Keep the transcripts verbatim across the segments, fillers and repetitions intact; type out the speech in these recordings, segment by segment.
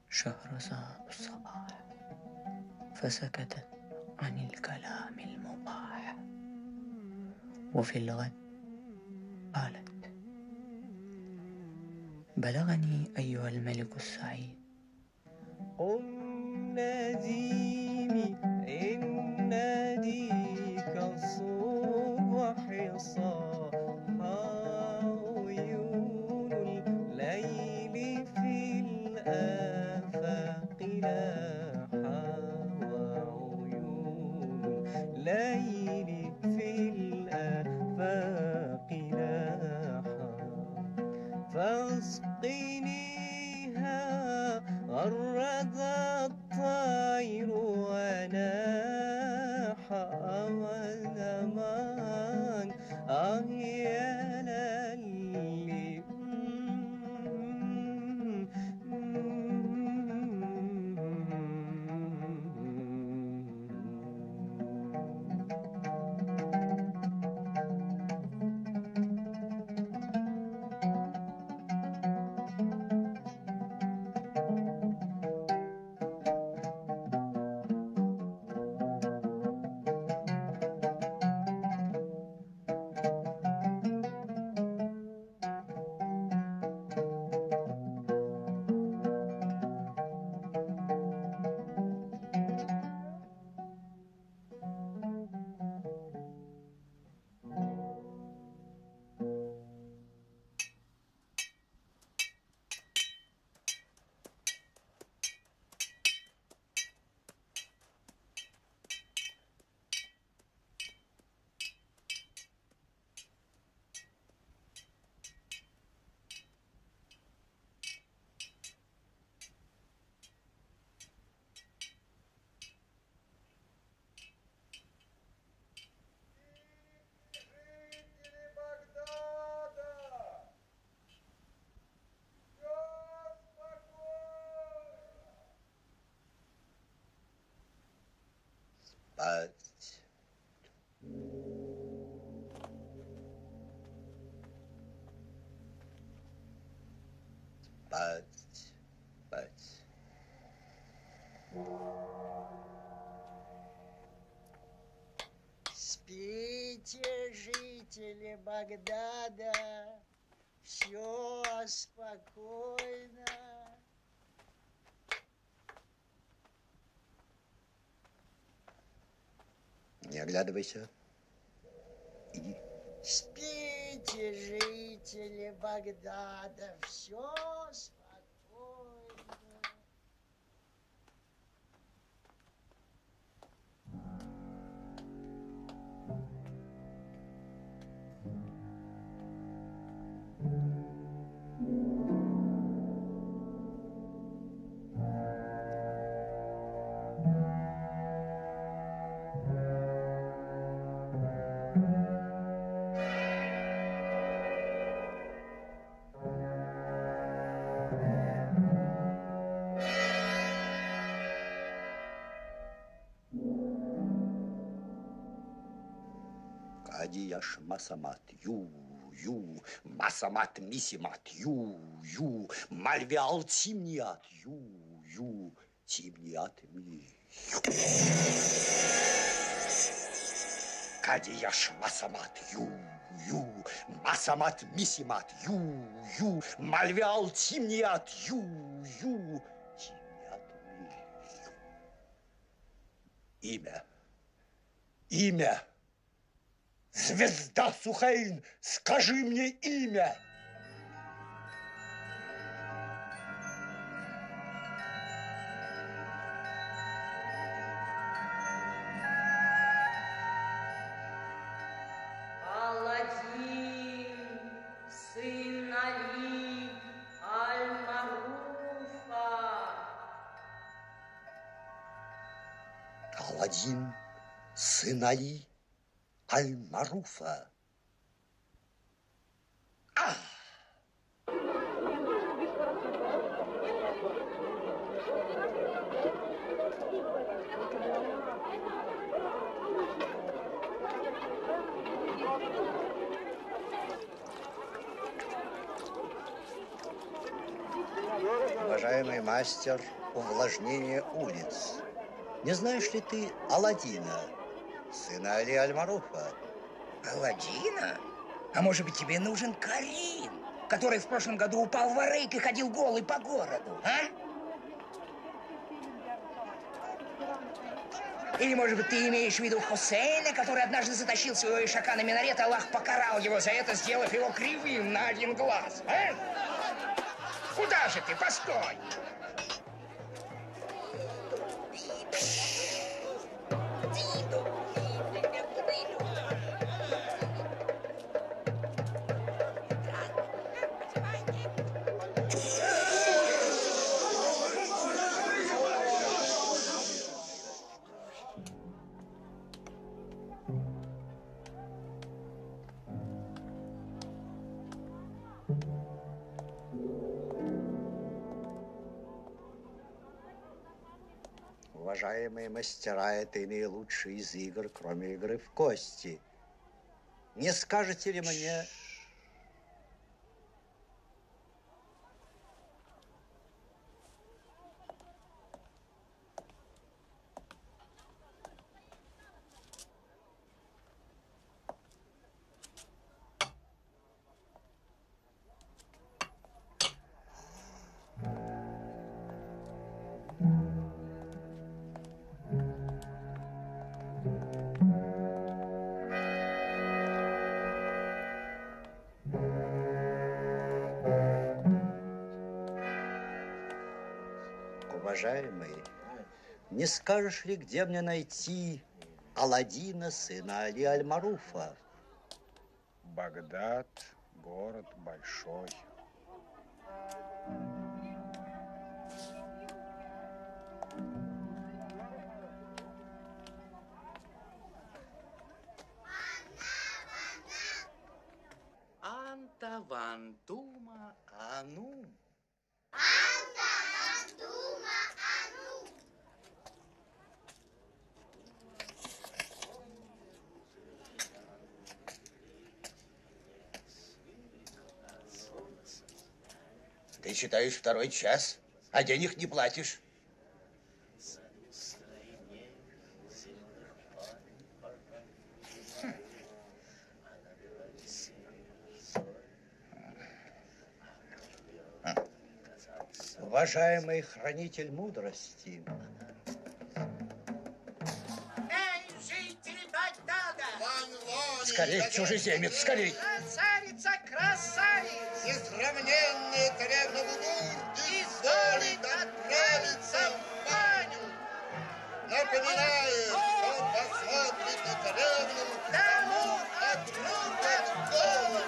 شهرزاد الصباح فسكتت عن الكلام المباح، وفي الغد قالت: بلغني أيها الملك السعيد، قم ناديني إن ناديك الصبح صاح عيون الليل في الآفاق لاحا، وعيون الليل في الآفاق لاحا، فاسقنيها غرد الطير وناحا، وزمان آه يا للي Спать. Спать. Спать. Спите, жители Багдада, все спокойно. Не оглядывайся. Иди. Спите, жители Багдада, все спокойно. Кадияш масамат ю ю, масамат мисимат ю ю, мальвиал тимниат ю ю, тимниат ми. Кадияш масамат ю ю, масамат мисимат ю ю, мальвиал тимниат ю ю, тимниат ми. Имя. Имя. Звезда Сухейн, скажи мне имя. Аладдин, сын Али Аль-Маруфа. Аладдин, сын Али Аль-Маруфа. А! Уважаемый мастер, увлажнения улиц. Не знаешь ли ты Аладдина, сына Али Аль-Маруфа? Аладдина? А может быть, тебе нужен Карим, который в прошлом году упал в Арейк и ходил голый по городу, а? Или, может быть, ты имеешь в виду Хусейна, который однажды затащил своего ишака на минарет, Аллах покарал его за это, сделав его кривым на один глаз, а? Куда же ты? Постой! Уважаемые мастера, это и наилучшие из игр, кроме игры в кости. Не скажете ли мне... Уважаемый, не скажешь ли, где мне найти Аладдина, сына Али Аль-Маруфа? Багдад – город большой. Анта вантума анум. Ты читаешь второй час, а денег не платишь. Уважаемый хранитель мудрости. Эй, жители Багдада! Скорей, чужеземец, скорей! Красавица, красавица! Несравненная царевна Будур Изволит отправиться в баню! напоминает, что посмотрит на царевну, Тому отрубят голову!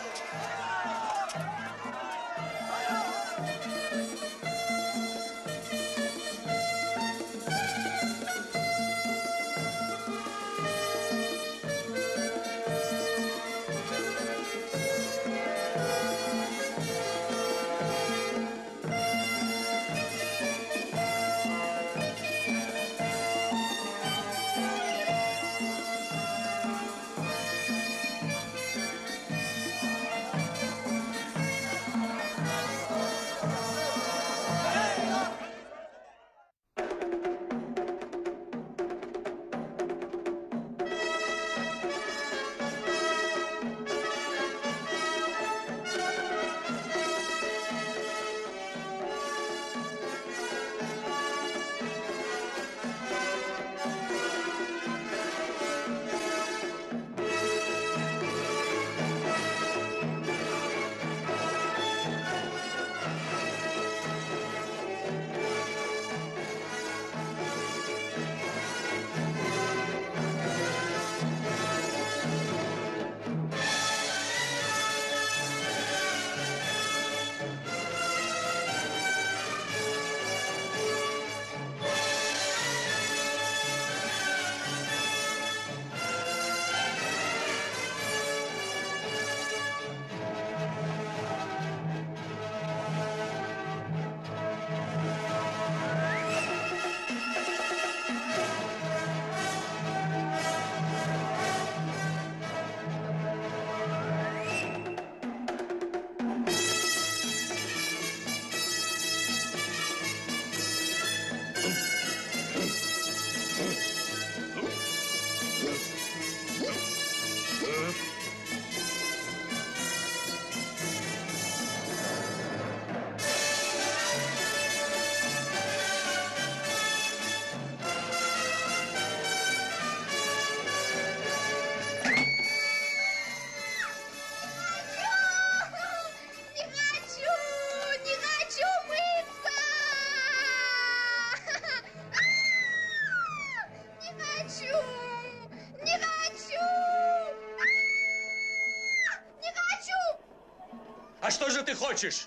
А что же ты хочешь?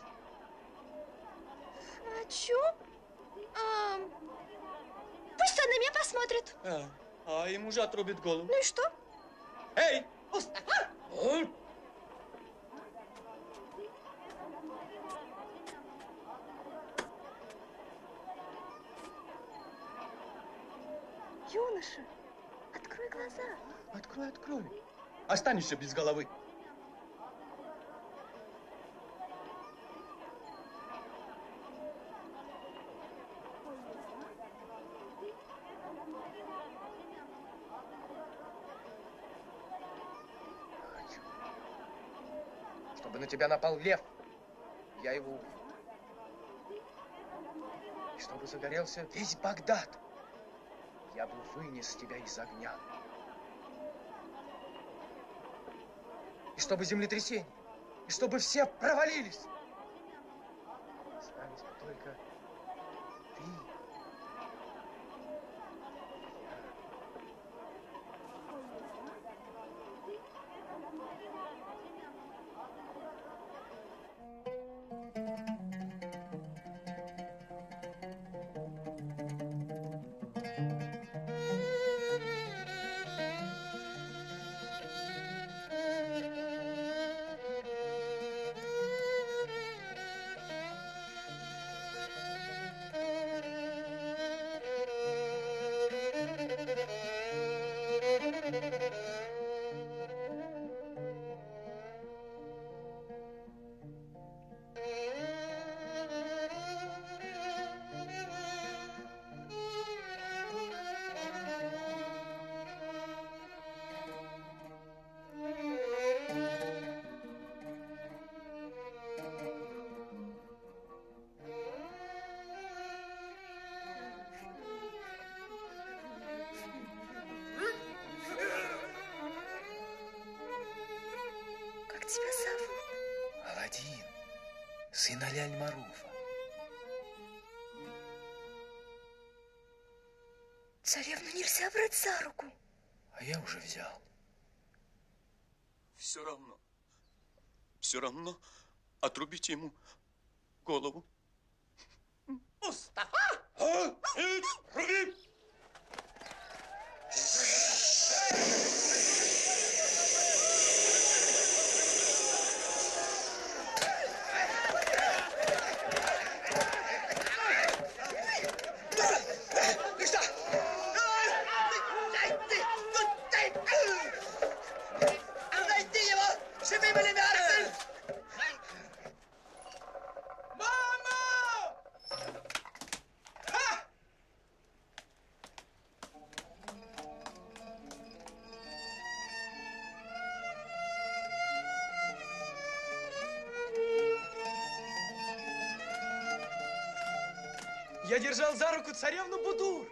Хочу? А, пусть он на меня посмотрит. А, а ему же отрубит голову. Ну и что? Эй, Мустафа! Юноша, открой глаза. Открой, открой. Останешься без головы. Чтобы на тебя напал лев, я его убью. И чтобы загорелся весь Багдад, я бы вынес тебя из огня. И чтобы землетрясение, и чтобы все провалились. Остались бы только ты. Тебя зовут? Аладдин, сын Али Аль-Маруфа. Царевну нельзя брать за руку. А я уже взял. Все равно, все равно отрубите ему голову. Мустафа! А? Эй, руби! Я держал за руку царевну Будур.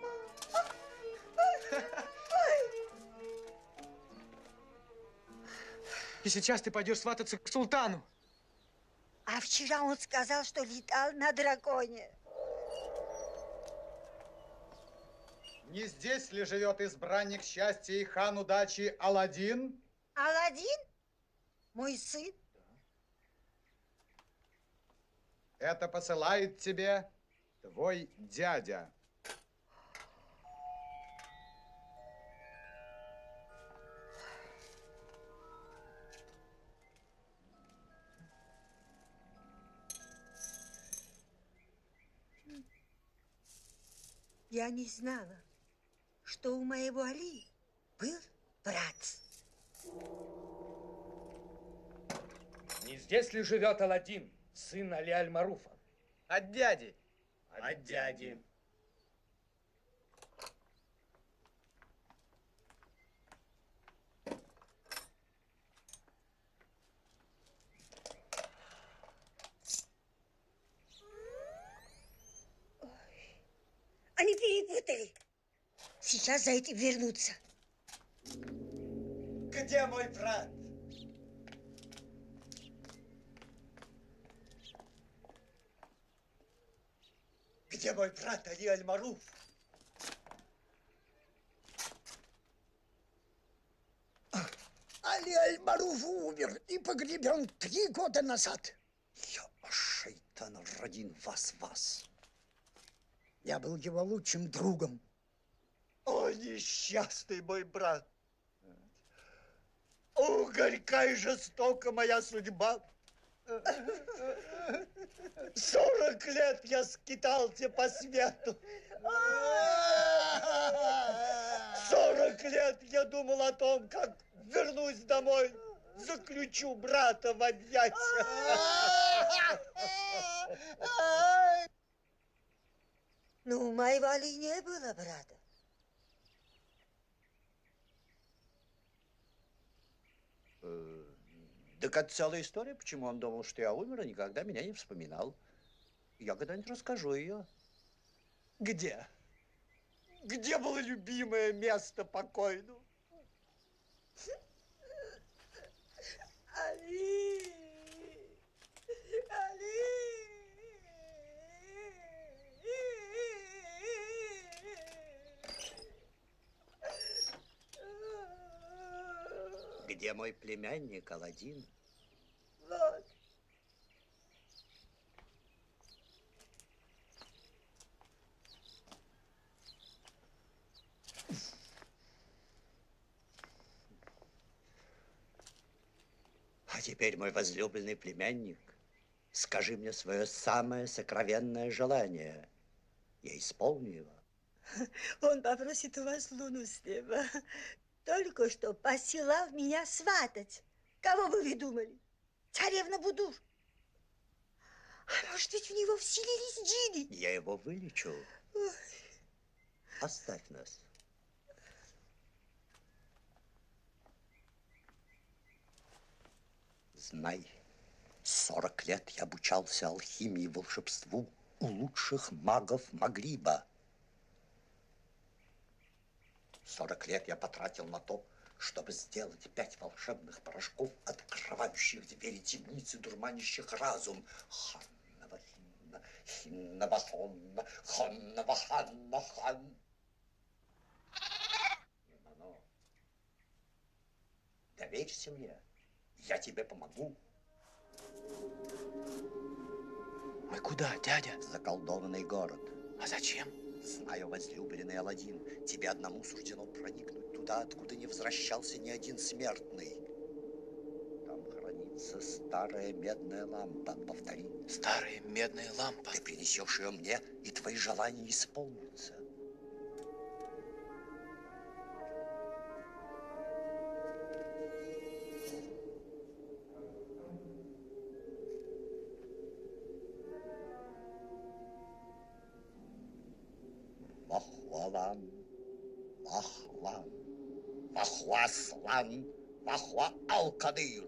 И сейчас ты пойдешь свататься к султану. А вчера он сказал, что летал на драконе. Не здесь ли живет избранник счастья и хан удачи Аладдин? Аладдин? Мой сын? Это посылает тебе твой дядя. Я не знала, что у моего Али был брат. Не здесь ли живет Аладдин, сын Али Аль-Маруфа? От дяди. От дяди. Они перепутали. Сейчас за этим вернутся. Где мой брат? Где мой брат Али Аль-Маруф? Али Аль-Маруф умер и погребен три года назад. Я шайтан родин вас-вас. Я был его лучшим другом. О, несчастный мой брат! О, горька и жестока моя судьба! Сорок лет я скитался по свету. Сорок лет я думал о том, как вернусь домой, заключу брата в объятия. Ну, у моего Али не было брата. Так это целая история, почему он думал, что я умер, и никогда меня не вспоминал. Я когда-нибудь расскажу ее. Где? Где было любимое место покойного? Али! Али! Где мой племянник Аладдин? Вот. А теперь, мой возлюбленный племянник, скажи мне свое самое сокровенное желание. Я исполню его. Он попросит у вас луну с неба. Только что посылал меня сватать. Кого бы вы думали? Царевна Будур. А может, ведь у него вселились джинни? Я его вылечу. Ой. Оставь нас. Знай, сорок лет я обучался алхимии и волшебству у лучших магов Магриба. Сорок лет я потратил на то, чтобы сделать пять волшебных порошков, открывающих двери темницы, дурманящих разум. Ханнава, хинна, хиннава, хонна, хоннава, ханна, хан. Но, доверься мне, я тебе помогу. Мы куда, дядя? В заколдованный город. А зачем? Знаю, возлюбленный Аладдин, тебе одному суждено проникнуть туда, откуда не возвращался ни один смертный. Там хранится старая медная лампа. Повтори. Старая медная лампа. Ты принесешь ее мне, и твои желания исполнятся. Вахвалан, Вахван, Вахваслан, Вахва Алкадыр.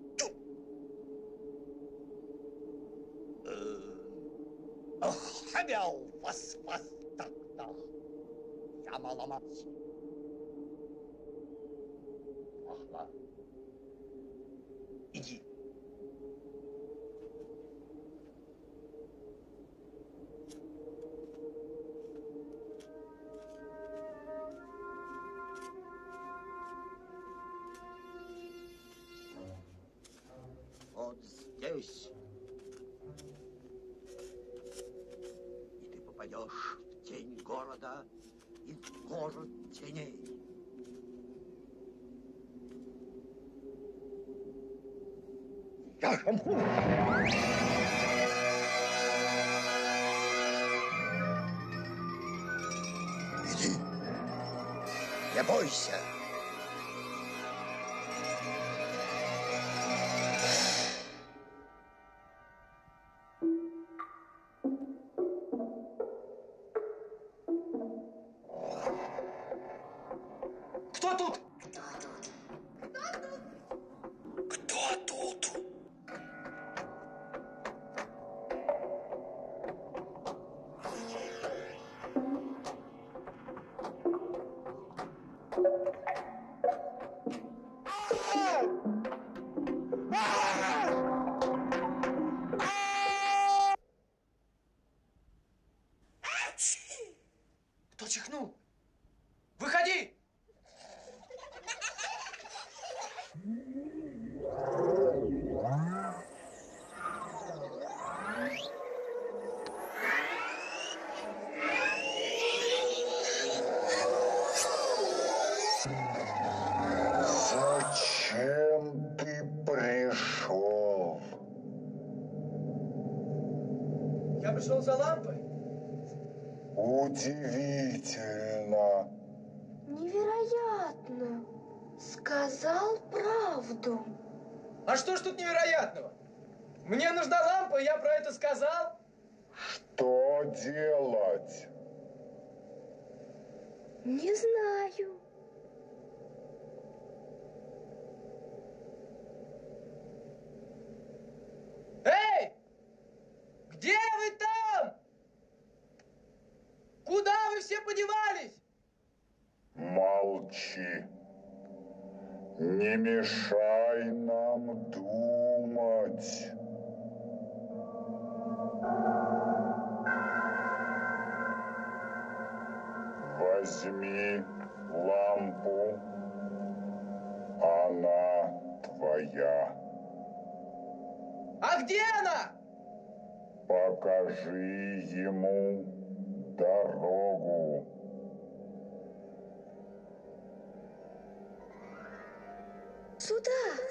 Хамял вас вас тогда. Я маламати. Вахва. Иди. Вот здесь. И ты попадешь в тень города и в город теней. Я шамху. Иди. Не бойся. Кто тут? Кто тут? Кто чихнул? Выходи! пошел за лампой? Удивительно. Невероятно. Сказал правду. А что ж тут невероятного? Мне нужна лампа, и я про это сказал. Что делать? Не знаю. Эй! Где вы там? Куда вы все подевались? Молчи. Не мешай нам думать. Возьми лампу. Она твоя. А где она? Покажи ему дорогу. Сюда.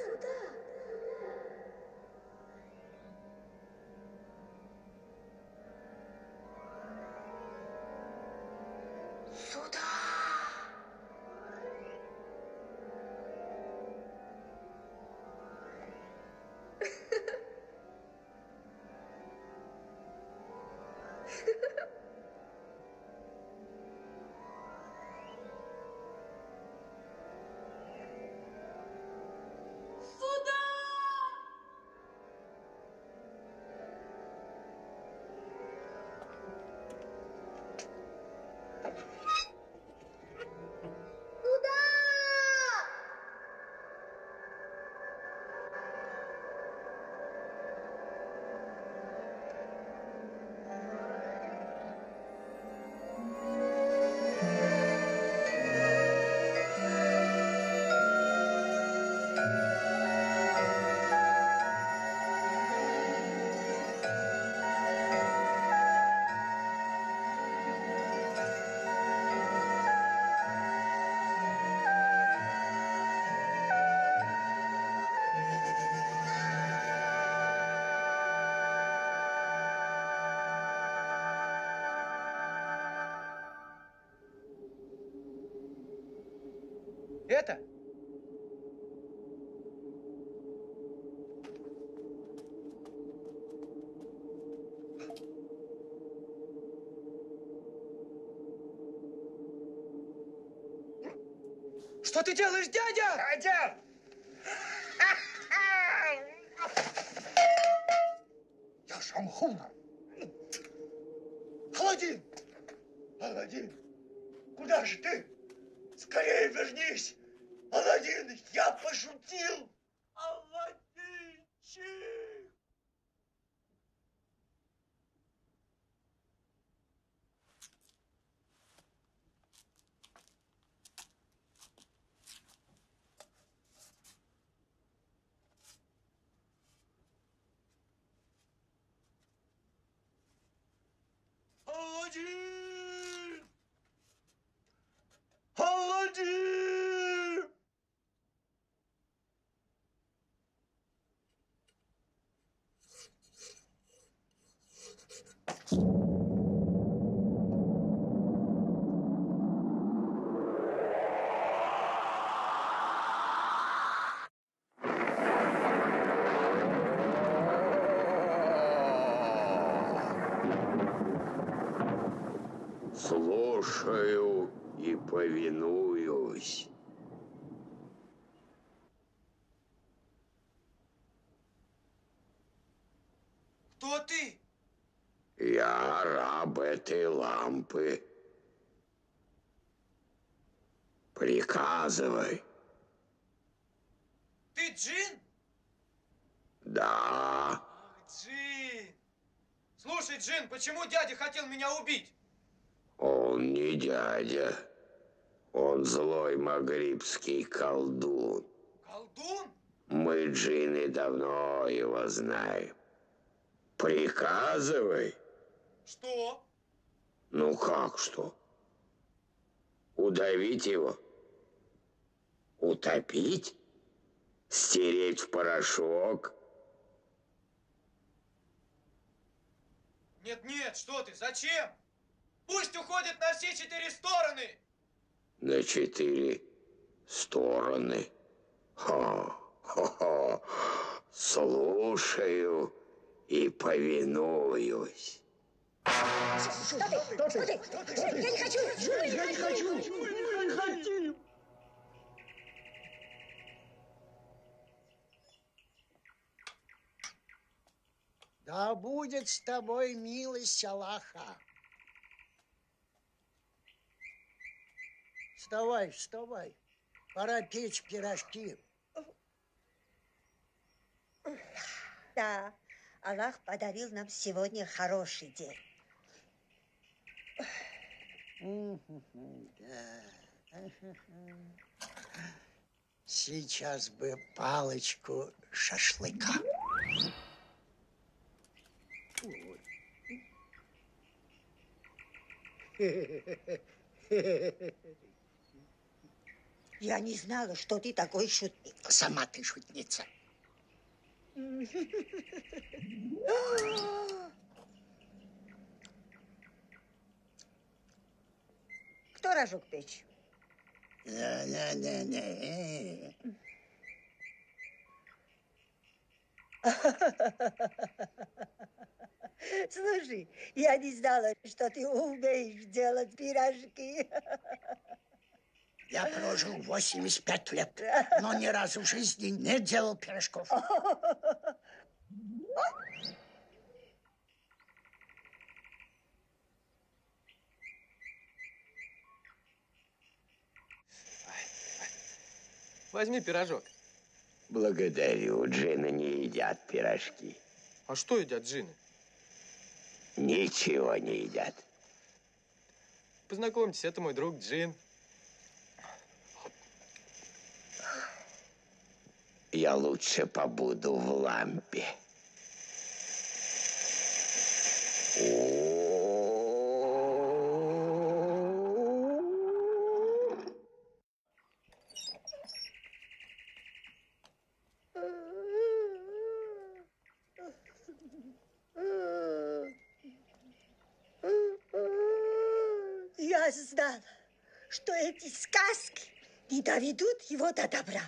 Сюда. Это? Что ты делаешь, дядя? Дядя! Я Шамхуна. Аладдин! Аладдин! Куда же ты? Скорее вернись! Аладдин, я пошутил! Аладдинчик! Аладдин! Аладдин! Слушаю и повинуюсь. Кто ты? Я раб этой лампы. Приказывай. Ты Джин? Да. Ах, Джин. Слушай, Джин, почему дядя хотел меня убить? Он не дядя. Он злой магрибский колдун. Колдун? Мы, джинны, давно его знаем. Приказывай. Что? Ну как что? Удавить его? Утопить? Стереть в порошок? Нет, нет, что ты, зачем? Пусть уходит на все четыре стороны. На четыре стороны. Ха-ха-ха. Слушаю и повинуюсь. Что ты? Что ты? Что ты? Я не хочу! Я не хочу! Не хочу! Да будет с тобой милость Аллаха. Вставай, вставай. Пора печь пирожки. Да, Аллах подарил нам сегодня хороший день. Сейчас бы палочку шашлыка. Я не знала, что ты такой шутник. Сама ты шутница. Кто рожок печь? Не-не-не-не. Слушай, я не знала, что ты умеешь делать пирожки. Я прожил восемьдесят пять лет, но ни разу в жизни не делал пирожков. Возьми пирожок. Благодарю. Джины не едят пирожки. А что едят джины? Ничего не едят. Познакомьтесь, это мой друг Джин. Я лучше побуду в лампе. Я знала, что эти сказки не доведут его до добра.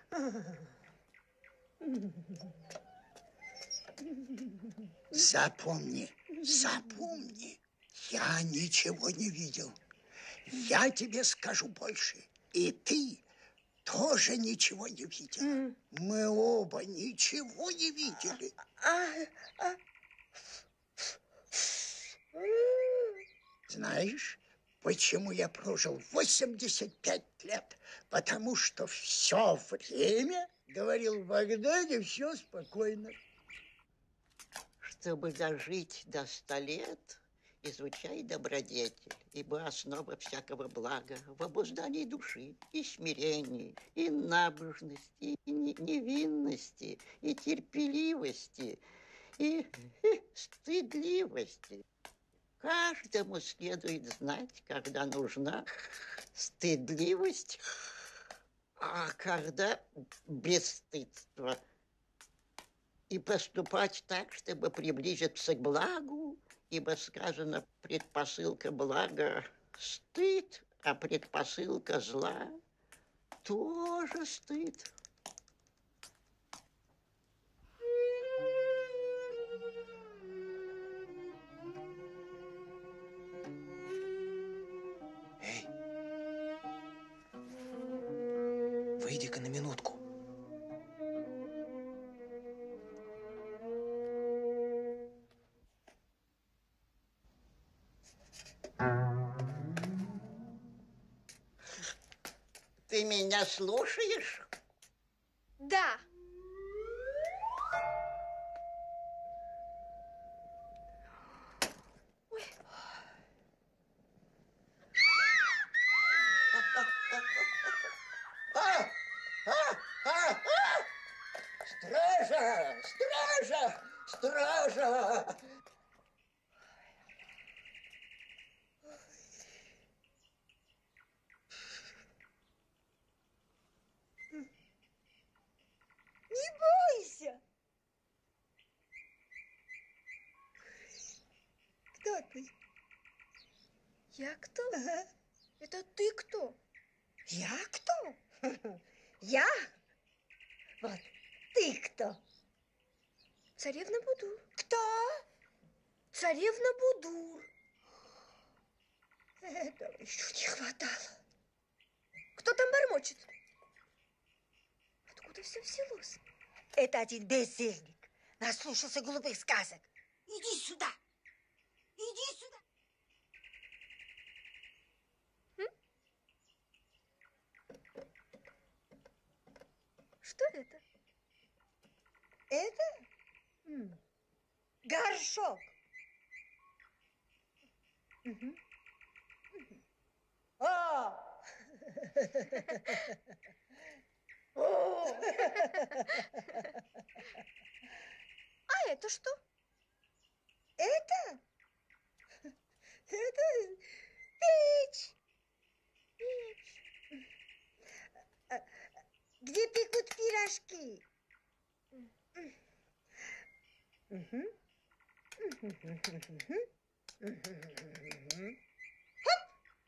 Запомни, запомни, я ничего не видел. Я тебе скажу больше, и ты тоже ничего не видел. Мы оба ничего не видели. Знаешь, почему я прожил восемьдесят пять лет? Потому что все время говорил в Багдаде, все спокойно. Чтобы дожить до ста лет, изучай добродетель, ибо основа всякого блага в обуздании души, и смирении, и набожности, и невинности, и терпеливости, и, и стыдливости. Каждому следует знать, когда нужна стыдливость, а когда бесстыдство. И поступать так, чтобы приблизиться к благу, ибо сказано, предпосылка блага – стыд, а предпосылка зла – тоже стыд. Выйди-ка на минутку. Ты меня слушаешь? Да. Ой. А! А! А! А! Стража! Стража! Стража! Не бойся. Я кто? Это ты кто? Я кто? Я? Вот, ты кто? Царевна Будур. Кто? Царевна Будур. Этого еще не хватало. Кто там бормочет? Откуда все взялось? Это один бездельник. Наслушался глупых сказок. Иди сюда. Иди сюда. Что это? Это? М. Горшок. Угу. О! О! А это что? Это? Это печь. Печь. Где пекут пирожки. Угу. Хоп!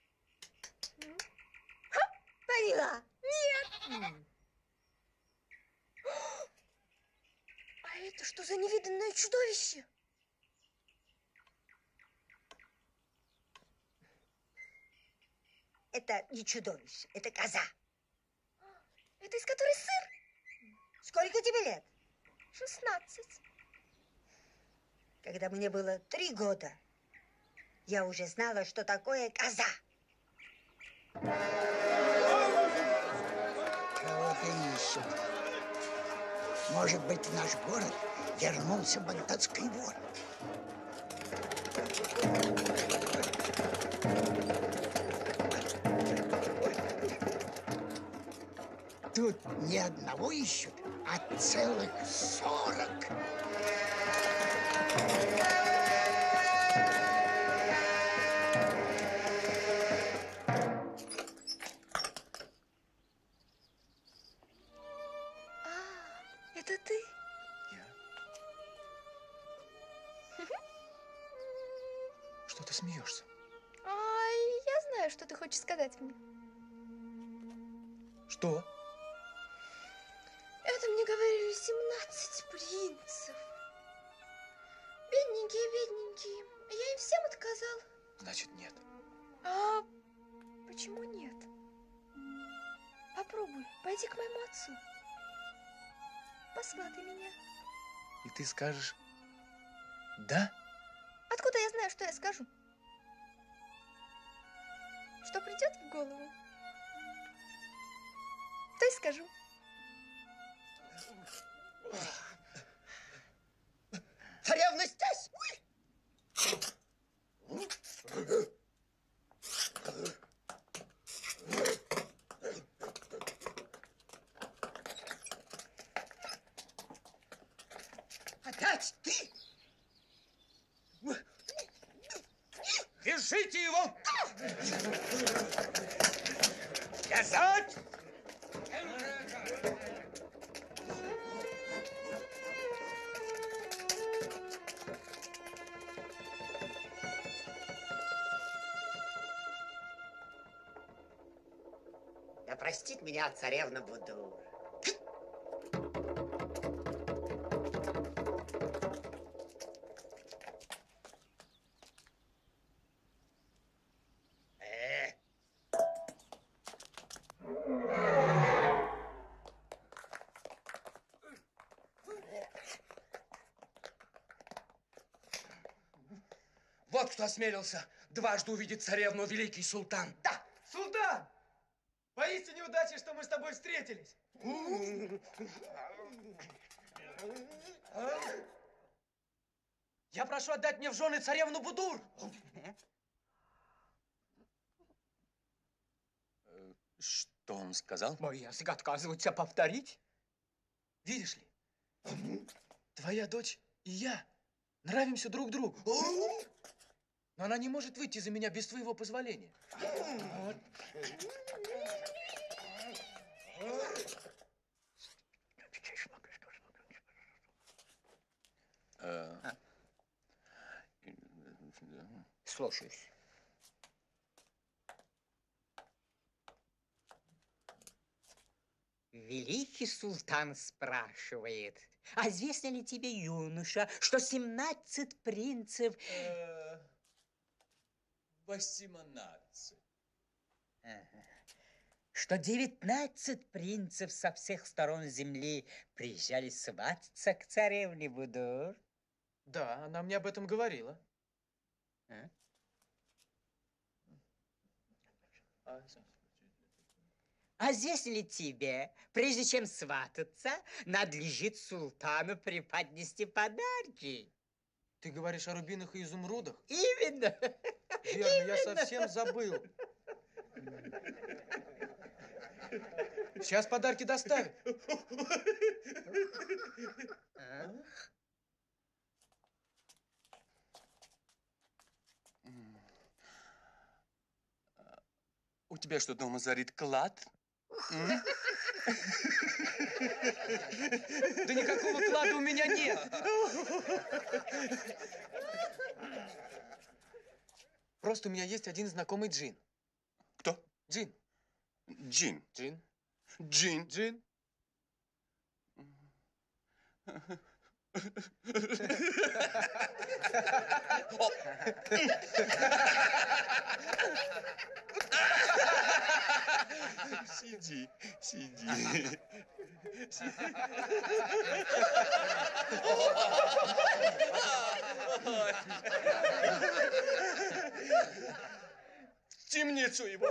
Хоп! Поняла? Нет. А это что за невиданное чудовище? Это не чудовище, это коза. Это из которой сыр? Сколько тебе лет? Шестнадцать. Когда мне было три года, я уже знала, что такое коза. Кого-то ищут. Может быть, в наш город вернулся багдадский вор. Тут не одного ищут, а целых сорок. Это ты? Я. Что ты смеешься? А, я знаю, что ты хочешь сказать мне. Что? Это мне говорили семнадцать принцев. Бедненькие, бедненькие. Я им всем отказал. Значит, нет. А почему нет? Попробуй, пойди к моему отцу. Посватай меня. И ты скажешь «да»? Откуда я знаю, что я скажу? Что придет в голову, то и скажу. Царевна здесь! Опять ты? Вяжите его! Вязать! Да простит меня царевна Будур. Э. Вот кто осмелился дважды увидеть царевну, великий султан. Да, султан! Поистине удачи, что мы с тобой встретились. Я прошу отдать мне в жены царевну Будур. Что он сказал? Мой язык отказывается повторить. Видишь ли, твоя дочь и я нравимся друг другу. Но она не может выйти за меня без твоего позволения. Э, Слушаюсь. Великий султан спрашивает, а известно ли тебе, юноша, что семнадцать принцев... Восемнадцать. Ага. Что девятнадцать принцев со всех сторон земли приезжали свататься к царевне Будур? Да, она мне об этом говорила. А? А здесь ли тебе, прежде чем свататься, надлежит султану преподнести подарки? Ты говоришь о рубинах и изумрудах? Именно. Верно, я совсем забыл. Сейчас подарки доставят. А? У тебя что, дома зарит клад? Да никакого клада у меня нет. Просто у меня есть один знакомый джин. Кто? Джин. Джин. Джин. Джин. Джин. Сиди, сиди. В темницу его.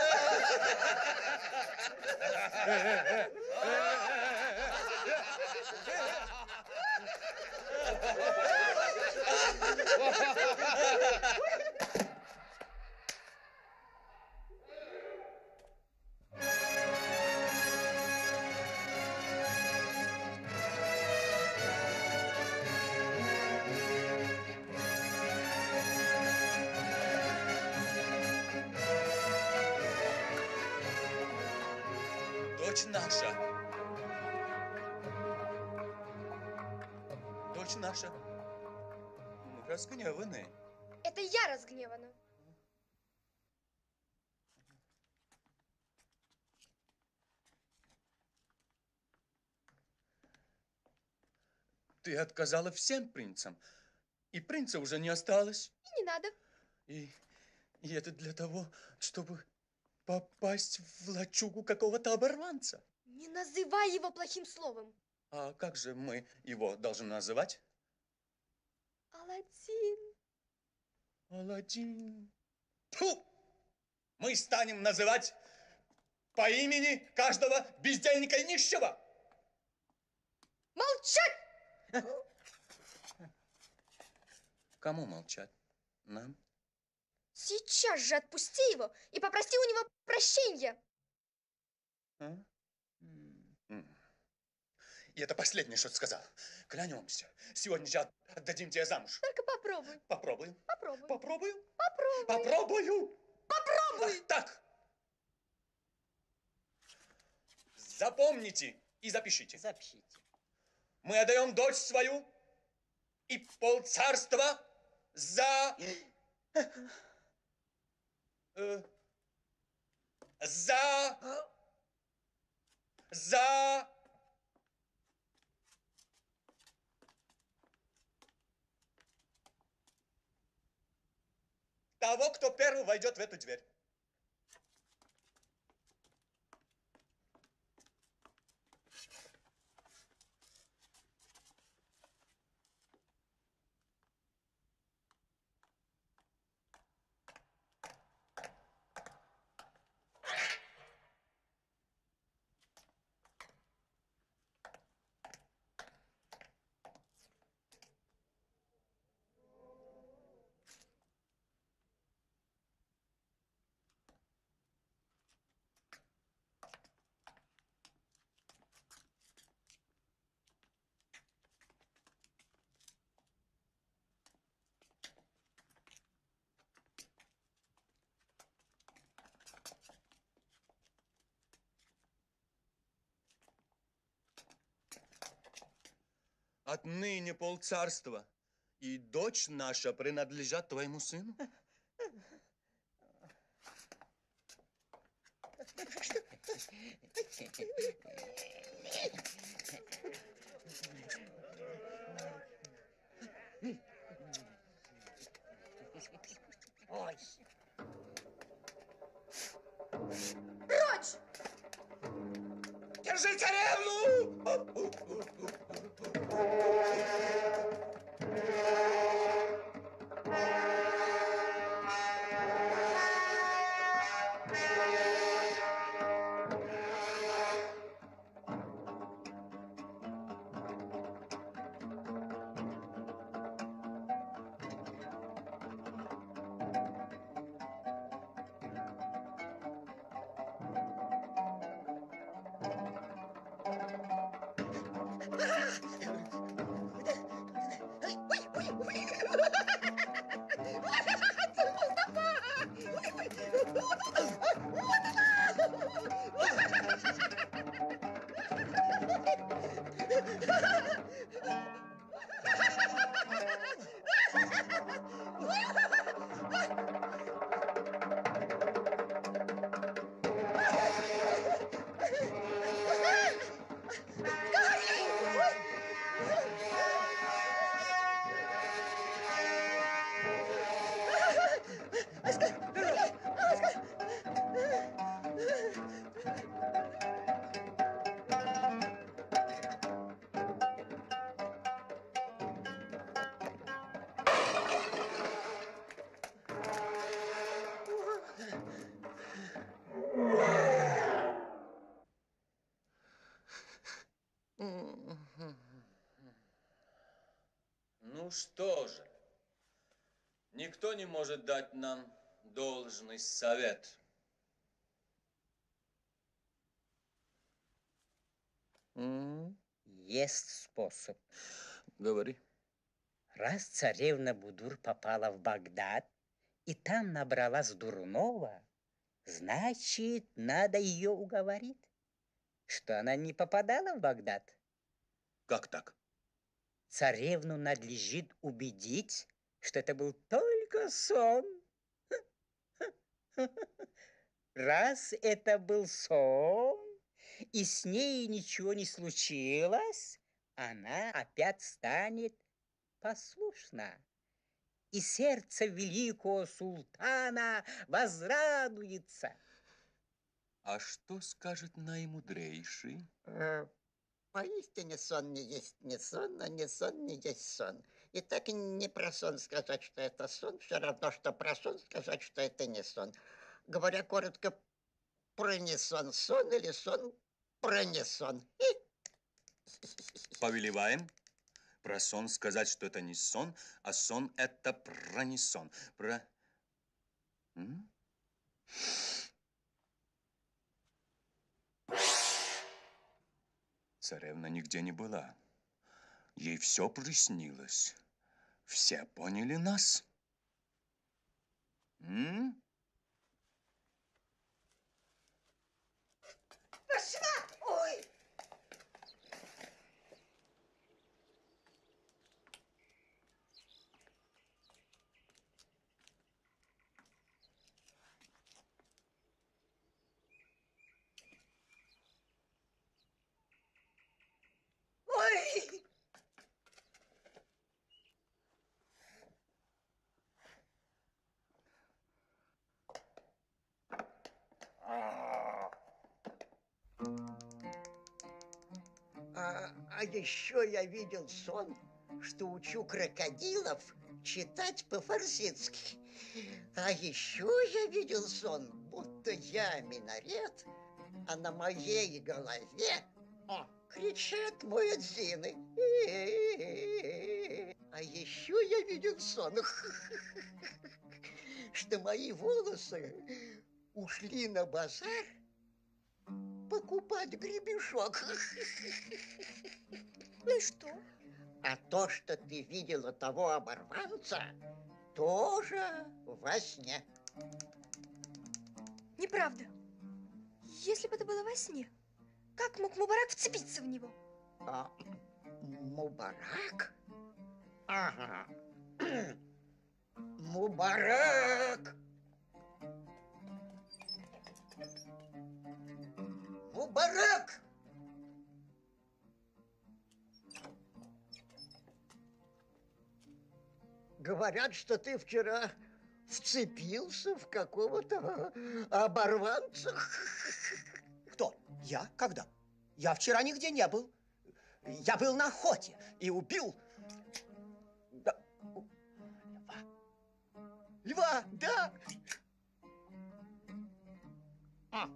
Дочь наша. Дочь наша. Мы разгневаны. Это я разгневана. Ты отказала всем принцам. И принца уже не осталось. И не надо. И, и это для того, чтобы попасть в лачугу какого-то оборванца. Не называй его плохим словом. А как же мы его должны называть? Аладдин. Аладдин. Фу! Мы станем называть по имени каждого бездельника и нищего. Молчать! Кому молчать? Нам? Сейчас же отпусти его и попроси у него прощения. А? И это последнее, что ты сказал. Клянемся, сегодня же отдадим тебя замуж. Только попробуй. Попробуем. Попробуй. Попробую. Попробуй. Попробую. Попробуй. Так. Запомните и запишите. Запишите. Мы отдаем дочь свою и полцарства за... э, за... За... того, кто первый войдет в эту дверь. Отныне полцарства и дочь наша принадлежат твоему сыну. Ой. Прочь! Держи царевну! Ну что же, никто не может дать нам должный совет. М, Есть способ. Говори. Раз царевна Будур попала в Багдад и там набралась дурного, значит, надо ее уговорить, что она не попадала в Багдад. Как так? Царевну надлежит убедить, что это был только сон. Раз это был сон, и с ней ничего не случилось, она опять станет послушна. И сердце великого султана возрадуется. А что скажет наимудрейший? Э, Поистине сон не есть не сон, а не сон не есть сон. И так не про сон сказать, что это сон, все равно, что про сон сказать, что это не сон. Говоря коротко, про не сон сон или сон про не сон. Повелеваем про сон сказать, что это не сон, а сон это про не сон. Про... М? Царевна нигде не была. Ей все приснилось. Все поняли нас? М? Пошла! Ой! Ой! А, а еще я видел сон, что учу крокодилов читать по-фарсидски. А еще я видел сон, будто я минарет, а на моей голове о, кричат муэдзины. А еще я видел сон, что мои волосы ушли на базар покупать гребешок. Ну и что? А то, что ты видела того оборванца, тоже во сне. Неправда. Если бы это было во сне, как мог Мубарак вцепиться в него? А, Мубарак? Ага. Мубарак! Мубарак! Мубарак! Говорят, что ты вчера вцепился в какого-то оборванца. Кто? Я? Когда? Я вчера нигде не был. Я был на охоте и убил... Да, льва. Льва, да. А.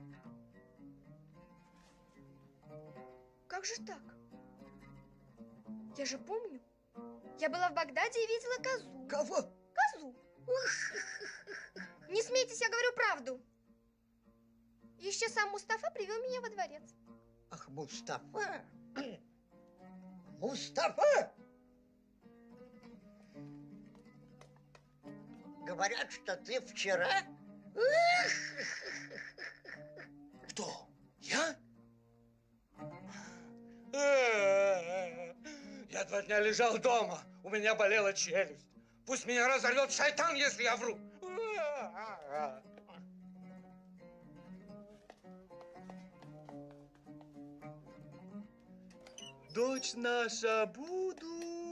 Как же так? Я же помню. Я была в Багдаде и видела козу. Кого? Козу. Не смейтесь, я говорю правду. Еще сам Мустафа привел меня во дворец. Ах, Мустафа! Мустафа! Говорят, что ты вчера... Кто? Я? Я два дня лежал дома. У меня болела челюсть. Пусть меня разорвет шайтан, если я вру. Дочь наша Будур.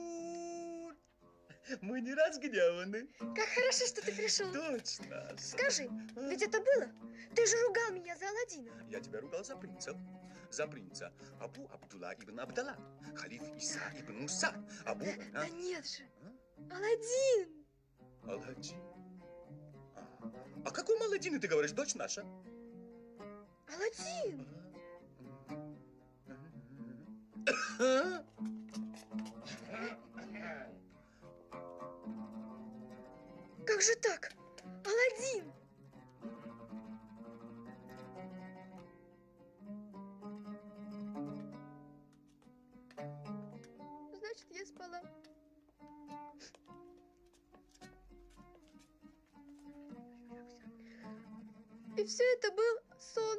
Мы не разгневаны. Как хорошо, что ты пришел. Дочь наша. Скажи, ведь это было? Ты же ругал меня за Аладдина. Я тебя ругал за принца. За принца. Абу Абдулла ибн Абдалла. Халиф Иса ибн Муса. Абу... Да нет же. Аладдин. Аладдин. А, а какой Аладдин ты говоришь, дочь наша? Аладдин. Как же так? Аладдин. Значит, я спала. И все это был сон.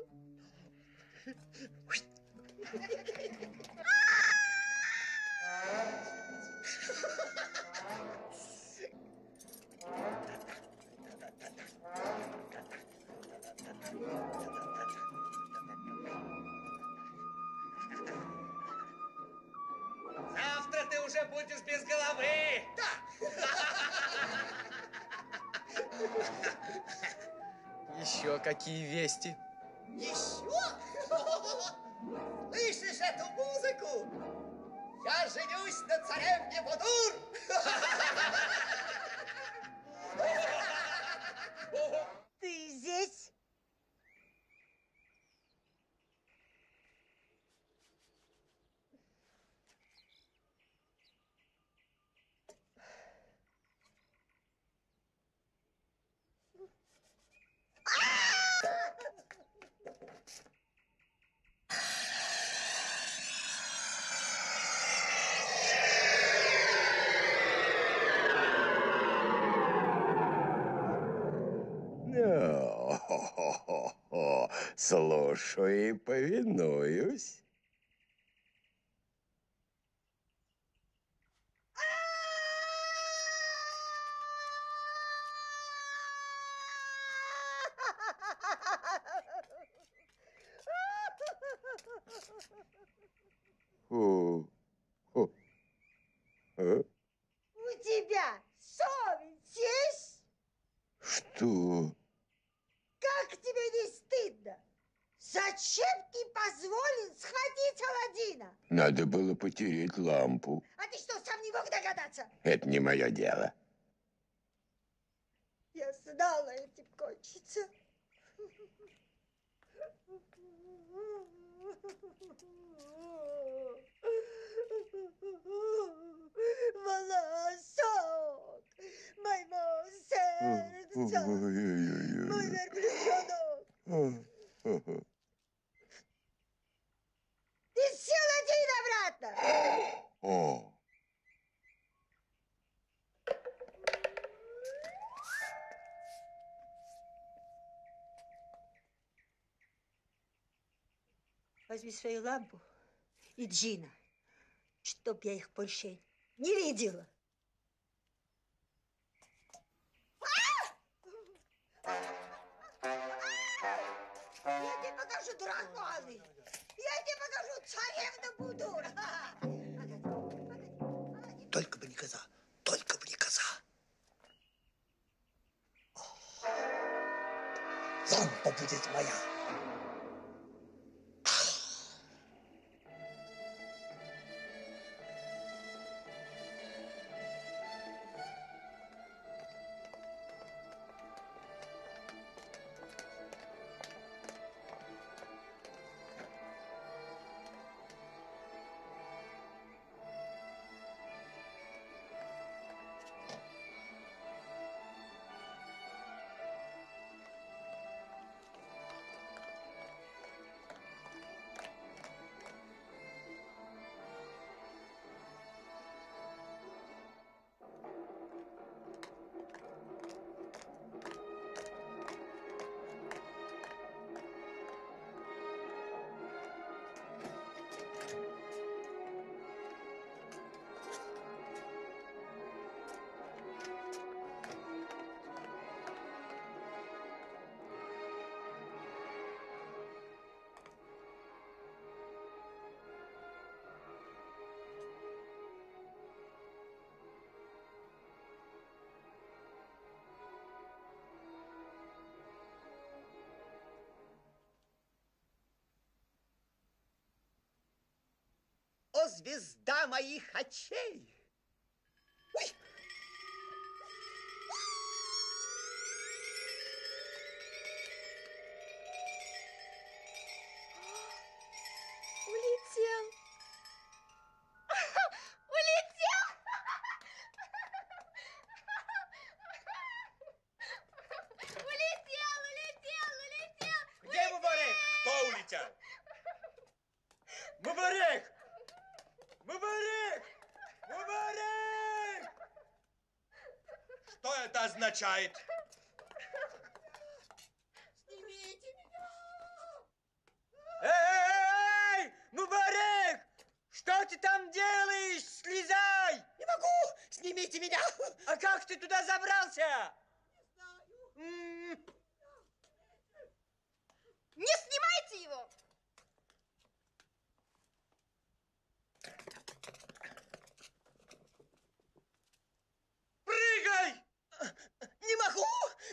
Завтра ты уже будешь без головы. Еще какие вести? Еще? Слышишь эту музыку? Я женюсь на царевне Будур. Ты здесь? Слушаю и повинуюсь. О, о, а? У тебя совесть есть? Что? Как тебе не стыдно? Зачем ты позволил сходить Аладдина? Надо было потереть лампу. А ты что, сам не мог догадаться? Это не мое дело. Я знала, этим кончится. Волосок моему сердцу, мой верблюжонок. Ты сел один обратно. О. Возьми свою лампу и Джина, чтоб я их больше не видела. Я не могу покажу, дурак малый. Я тебе покажу, царевна буду. Только бы не коза, только бы не коза. Лампа будет моя. О, звезда моих очей! Ой! Улетел. Улетел. Улетел, улетел, улетел. Где Мубарек? Кто улетел? Мубарек! Мубарек! Мубарек! Что это означает? Снимите меня. Эй! Мубарек! Что ты там делаешь? Слезай! Не могу! Снимите меня! А как ты туда забрался? Не знаю. Не снимайте его. Прыгай! Не могу!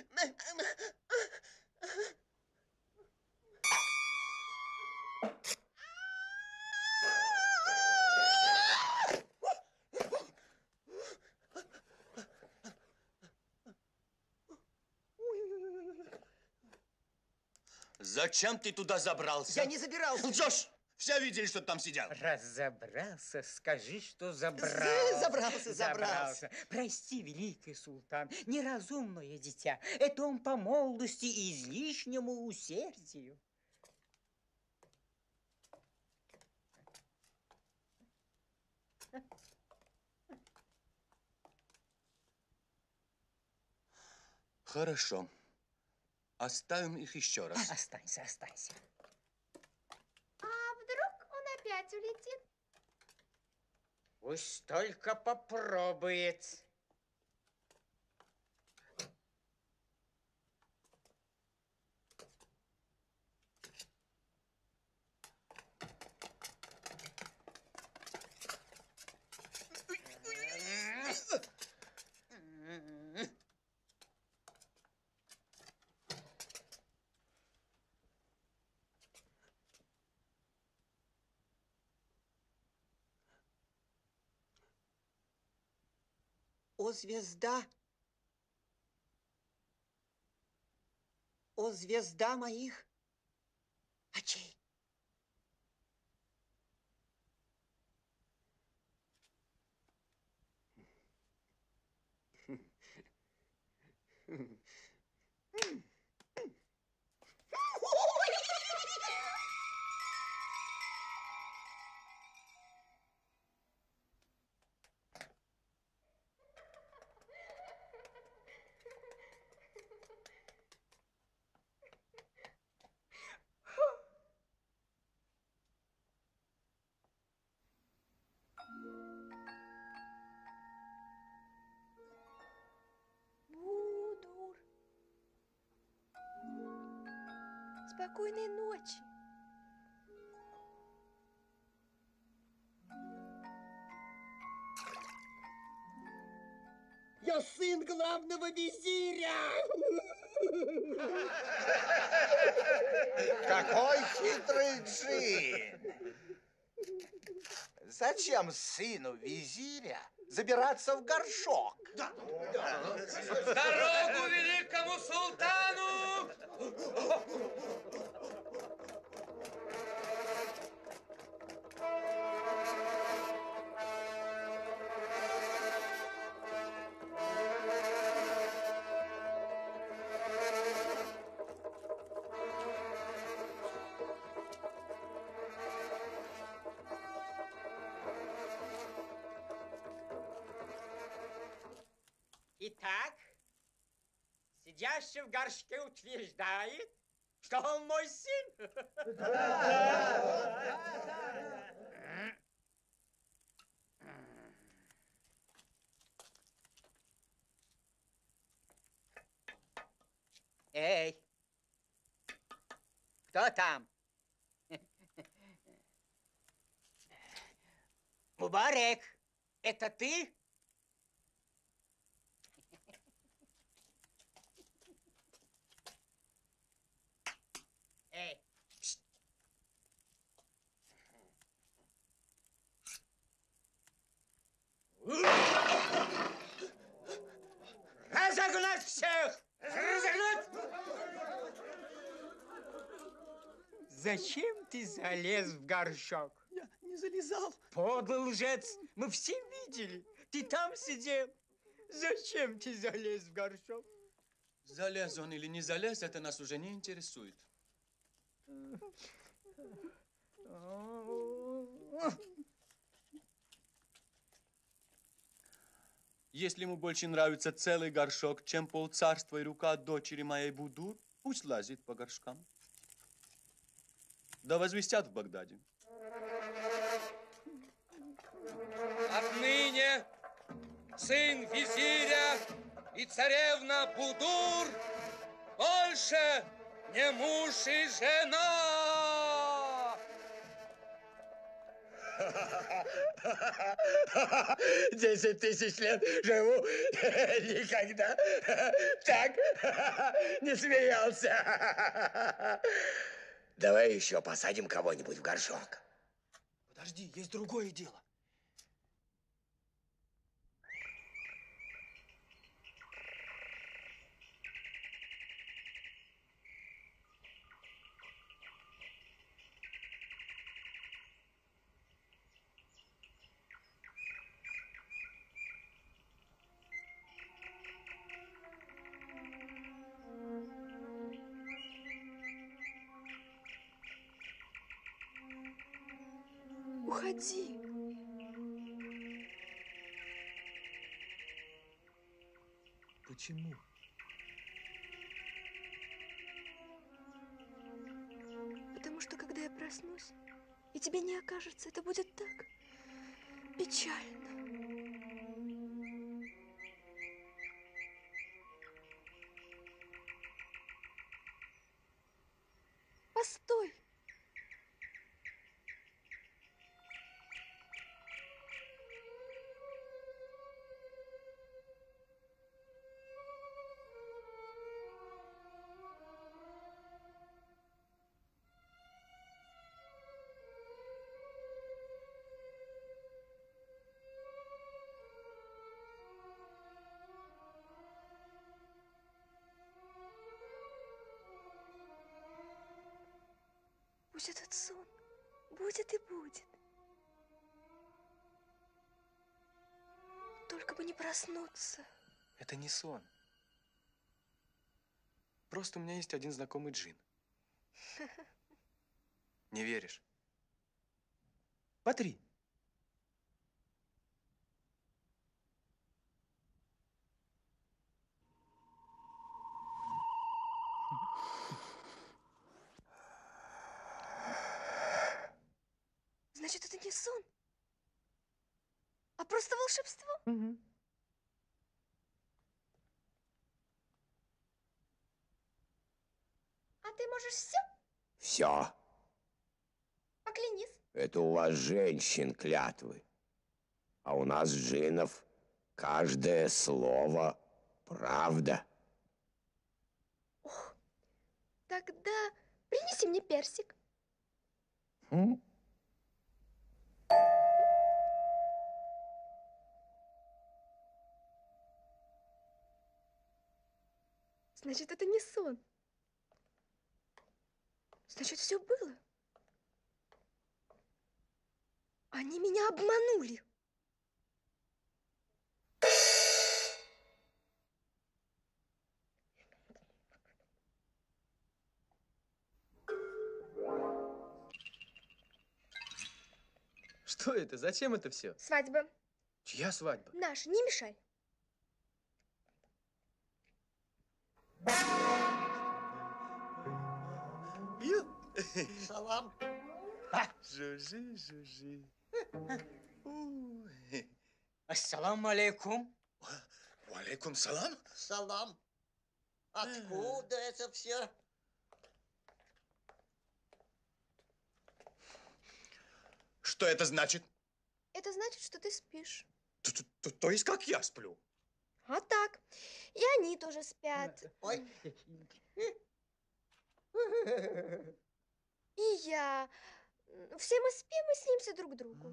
Зачем ты туда забрался? Я не забирался. Лжешь! Все видели, что ты там сидел. Раз забрался, скажи, что забрался. Забрался, забрался. Прости, великий султан, неразумное дитя. Это он по молодости и излишнему усердию. Хорошо. Оставим их еще раз. Останься, останься. А вдруг он опять улетит? Пусть только попробует. О, звезда! О, звезда моих очей! Спокойной ночи. Я сын главного визиря. Какой хитрый джин! Зачем сыну визиря забираться в горшок? Дорогу великому султану! Итак, сидящий в горшке утверждает, что он мой сын. Эй, кто там? Мубарек, это ты? Эй, пшт. Разогнать всех! Разогнать! Зачем ты залез в горшок? Я не залезал. Подлый лжец, мы все видели. Ты там сидел. Зачем ты залез в горшок? Залез он или не залез, это нас уже не интересует. Если ему больше нравится целый горшок, чем полцарства и рука дочери моей Будур, пусть лазит по горшкам. Да возвестят в Багдаде. Отныне сын визиря и царевна Будур больше не муж и жена. Десять тысяч лет живу, никогда так не смеялся. Давай еще посадим кого-нибудь в горшок. Подожди, есть другое дело. Уходи. Почему? Потому что, когда я проснусь, и тебе не окажется, это будет так печально. Постой. Пусть этот сон будет и будет. Только бы не проснуться. Это не сон. Просто у меня есть один знакомый джин. Не веришь? Потри. Значит, это не сон, а просто волшебство. Угу. А ты можешь все? Все. Поклянись. Это у вас женщин клятвы. А у нас, джиннов, каждое слово правда. Ох, тогда принеси мне персик. М? Значит, это не сон. Значит, все было. Они меня обманули. Что это? Зачем это все? Свадьба. Чья свадьба? Наша, не мешай. Салам. Жужи, жужи. Ассаламу алейкум. Алейкум салам. Салам. Откуда это все? Что это значит? Это значит, что ты спишь. То, то- то- то есть как я сплю? А так. И они тоже спят. Ой. И я. Все мы спим и снимся друг другу.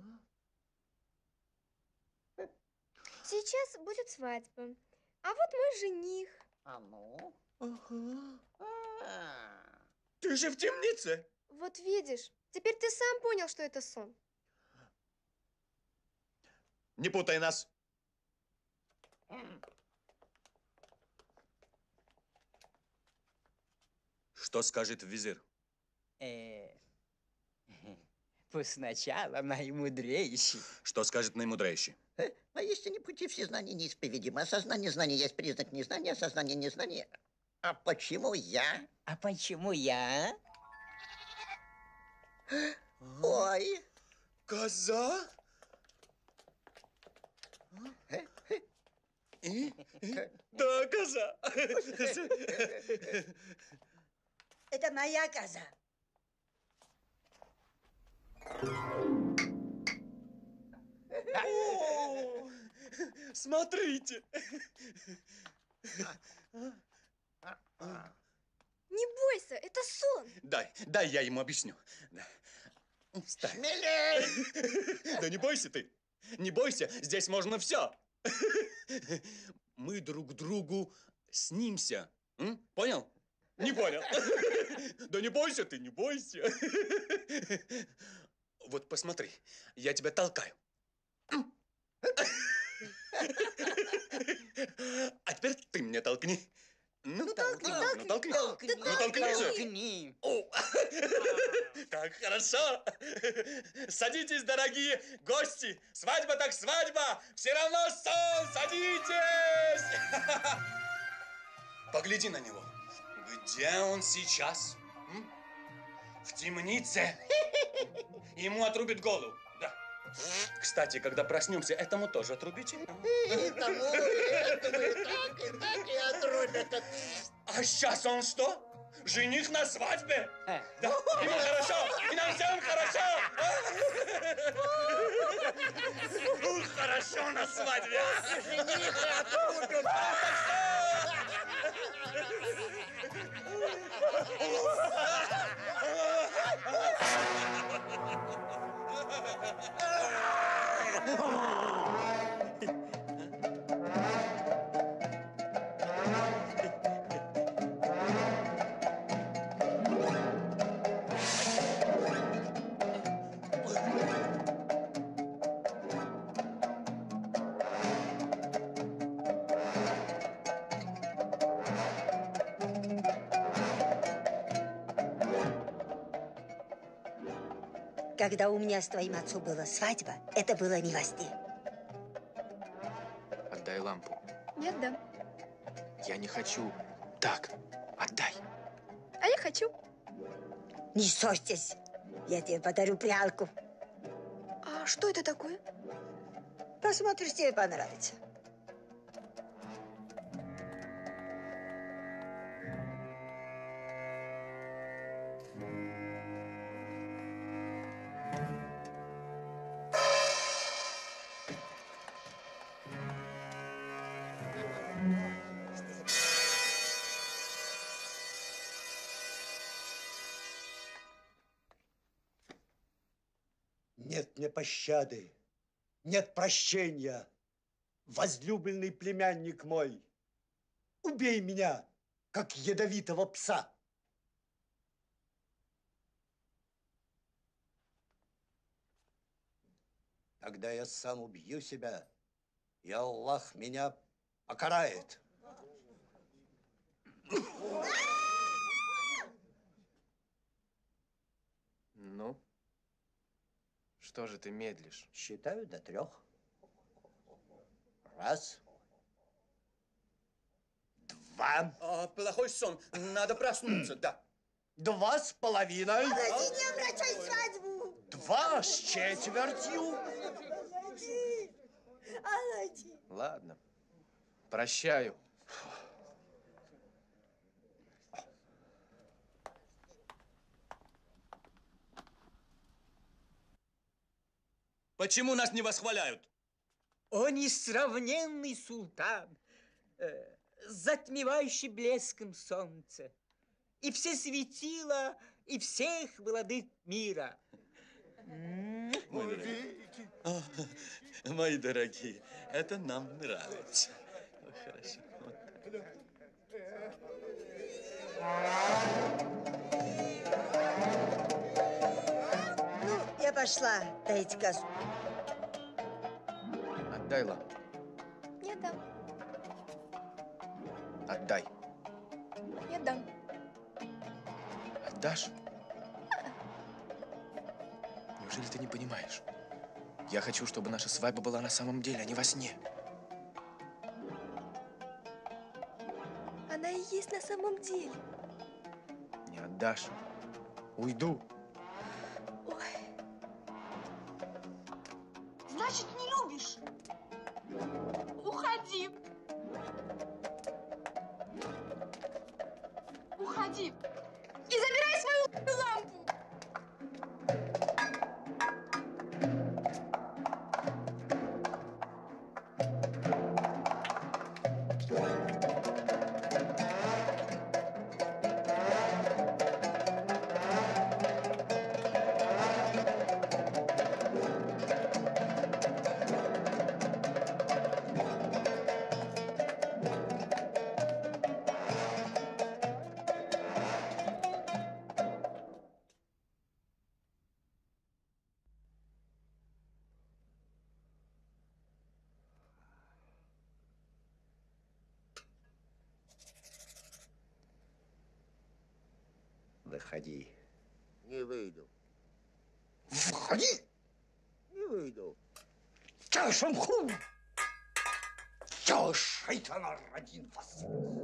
Сейчас будет свадьба. А вот мой жених. А ну? Ага. А. Ты же в темнице. Вот видишь, теперь ты сам понял, что это сон. Не путай нас. Что скажет визирь? Э, пусть сначала наимудрейший. Что скажет наимудрейший? Поистине пути все знания неисповедимы. Осознание знания есть признак незнания, осознание незнания. А почему я? А почему я? Ой. Коза? И? И? Да, коза. Это моя коза. О, смотрите. Не бойся, это сон. Дай, дай я ему объясню. Да. Встань. Смелей! Да не бойся ты. Не бойся, здесь можно все. Мы друг другу снимся. М? Понял? Не понял. Да не бойся ты, не бойся. Вот посмотри, я тебя толкаю. А теперь ты меня толкни. Ну, толкни, ну, толкни. Толкни, Ну, толкни же. толкни. О, как хорошо. Садитесь, дорогие гости. Свадьба так свадьба. Все равно сон. Садитесь. Погляди на него. Где он сейчас? М? В темнице. Ему отрубит голову. Да. Кстати, когда проснемся, этому тоже отрубите. И тому, и этому, и так, и так, и отрубят. А сейчас он что? Жених на свадьбе? Да, ему хорошо, и нам всем хорошо. Ух, хорошо на свадьбе. Жених и отрубят. Когда у меня с твоим отцом была свадьба, это было не во сне. Отдай лампу. Не отдам. Я не хочу. Так, отдай. А я хочу. Не ссорьтесь. Я тебе подарю прялку. А что это такое? Посмотришь, тебе понравится. Нет мне пощады, нет прощения, возлюбленный племянник мой. Убей меня, как ядовитого пса. Тогда я сам убью себя, и Аллах меня покарает. Ну, что же ты медлишь? Считаю до трех. Раз. Два. А, плохой сон. Надо проснуться, да. Два с половиной. Алладин, не омрачай свадьбу. Два с четвертью. Алладин, Алладин. Ладно, прощаю. Почему нас не восхваляют? О, несравненный султан, э, затмевающий блеском солнца, и все светила, и всех владык мира. Мои дорогие. О, мои дорогие, это нам нравится. Ой, хорошо. Ну, я пошла таить косу. Отдай лампу. Я дам. Отдай. Я дам. Отдашь? Неужели ты не понимаешь? Я хочу, чтобы наша свадьба была на самом деле, а не во сне. Она и есть на самом деле. Не отдашь. Уйду. Ой. Значит, не любишь? Уходи. Уходи. И забирай свою лампу. Выходи. Не выйду. Входи! Не выйду. Чашем хум! Я шайтана родин вас!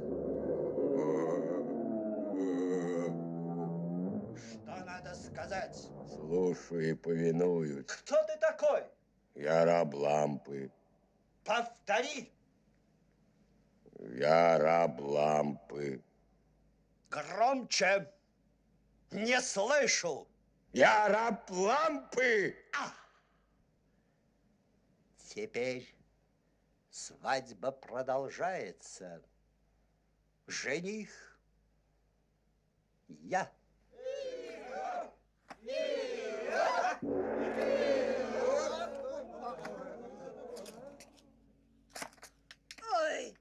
Что надо сказать? Слушаю и повинуюсь. Кто ты такой? Я раб лампы. Повтори! Я раб лампы. Громче! Не слышу! Я раб лампы! А! Теперь свадьба продолжается. Жених я. Ой!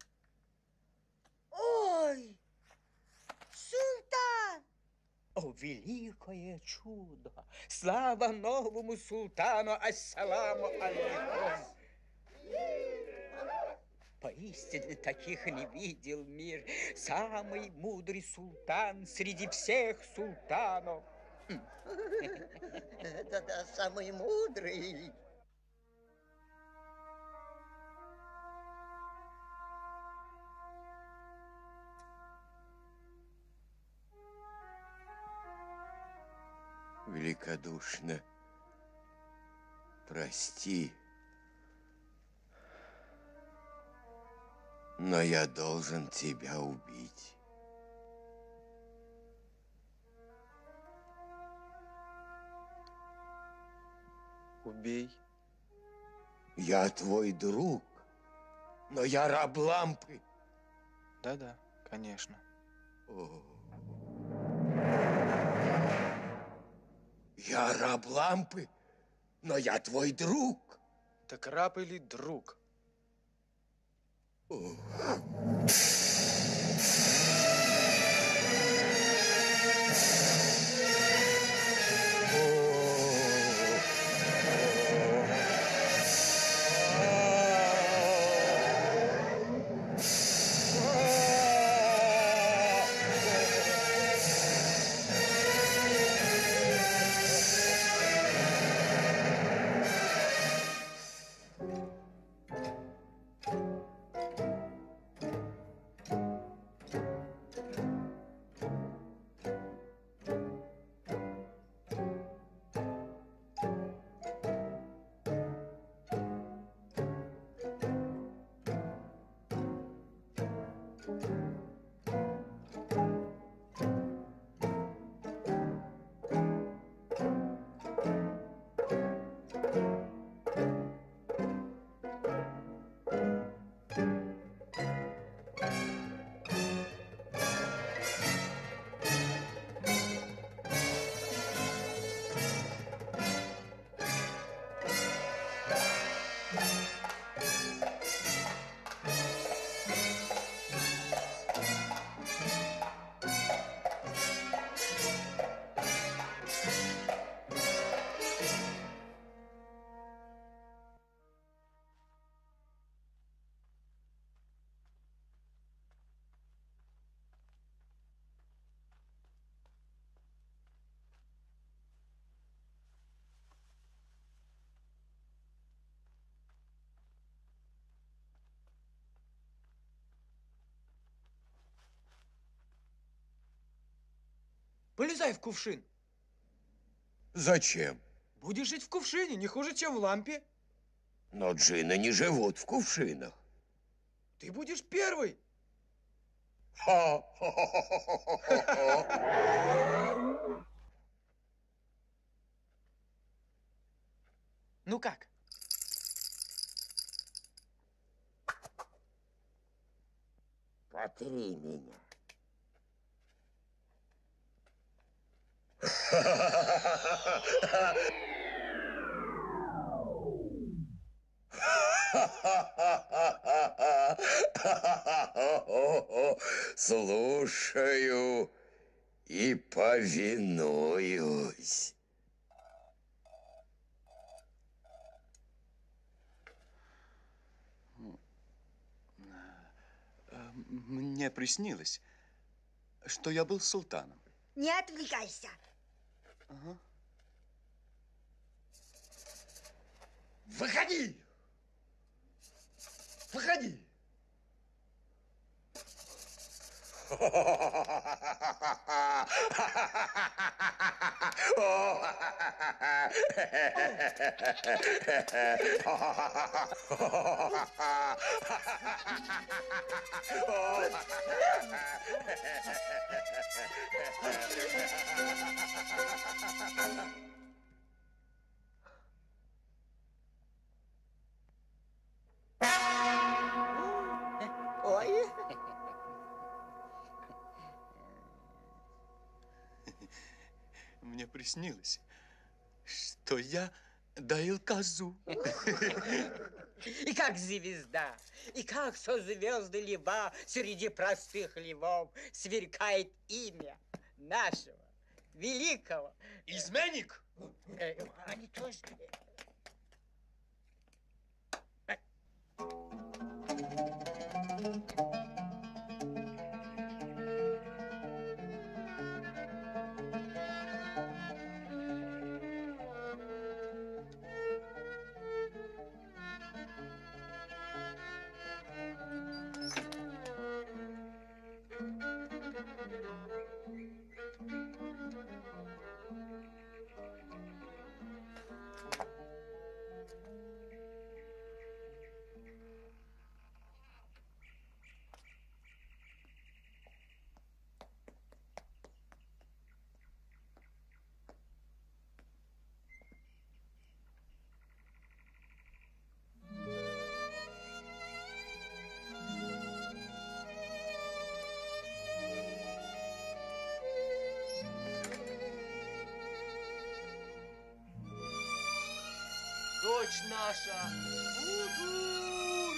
Ой! Султан! О, великое чудо! Слава новому султану! Ассаламу алейкум! Поистине таких не видел мир. Самый мудрый султан среди всех султанов. Это да, самый мудрый. Великодушно прости, но я должен тебя убить. Убей. Я твой друг, но я раб лампы. Да-да, конечно. О. Я раб лампы, Но я твой друг. Так раб или друг? Полезай в кувшин. Зачем? Будешь жить в кувшине, не хуже, чем в лампе. Но джинны не живут в кувшинах. Ты будешь первый. Ну как? Потри меня. Слушаю и повинуюсь. Мне приснилось, что я был султаном. Не отвлекайся. Ага. Выходи! Выходи! Ой. Мне приснилось, что я доил козу. И как звезда, и как созвезды льва среди простых львов сверкает имя нашего великого... Изменник! Э, они тоже... дочь наша. Будур!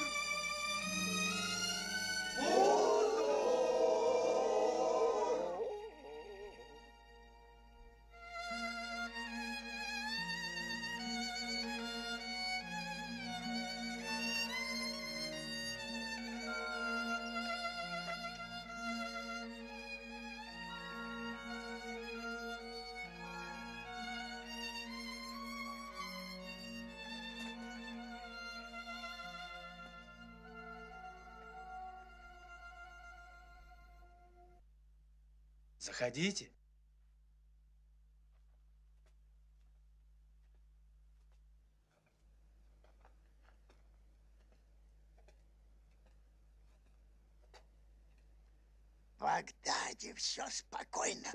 Заходите. В Багдаде все спокойно.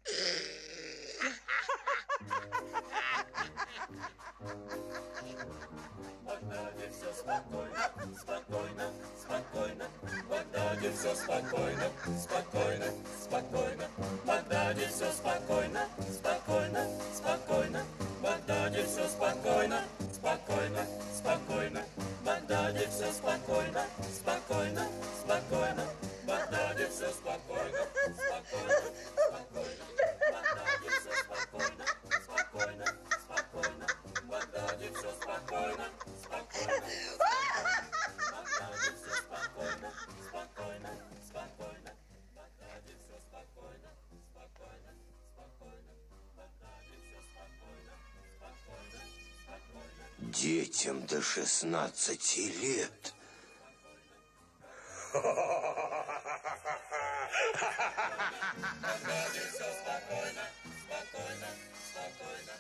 В Багдаде все спокойно, спокойно, спокойно. В Багдаде все спокойно, спокойно, спокойно. В Багдаде все спокойно, спокойно, спокойно. В Багдаде все спокойно, спокойно, спокойно. В Багдаде все спокойно, спокойно, спокойно. В Багдаде все спокойно, спокойно, спокойно. В Багдаде все спокойно, спокойно, спокойно. В Багдаде все спокойно, спокойно. В Багдаде все спокойно, спокойно, спокойно. В Багдаде все спокойно, спокойно, спокойно. В Багдаде все спокойно, спокойно, спокойно. Детям до шестнадцати лет. В Багдаде все спокойно, спокойно, спокойно.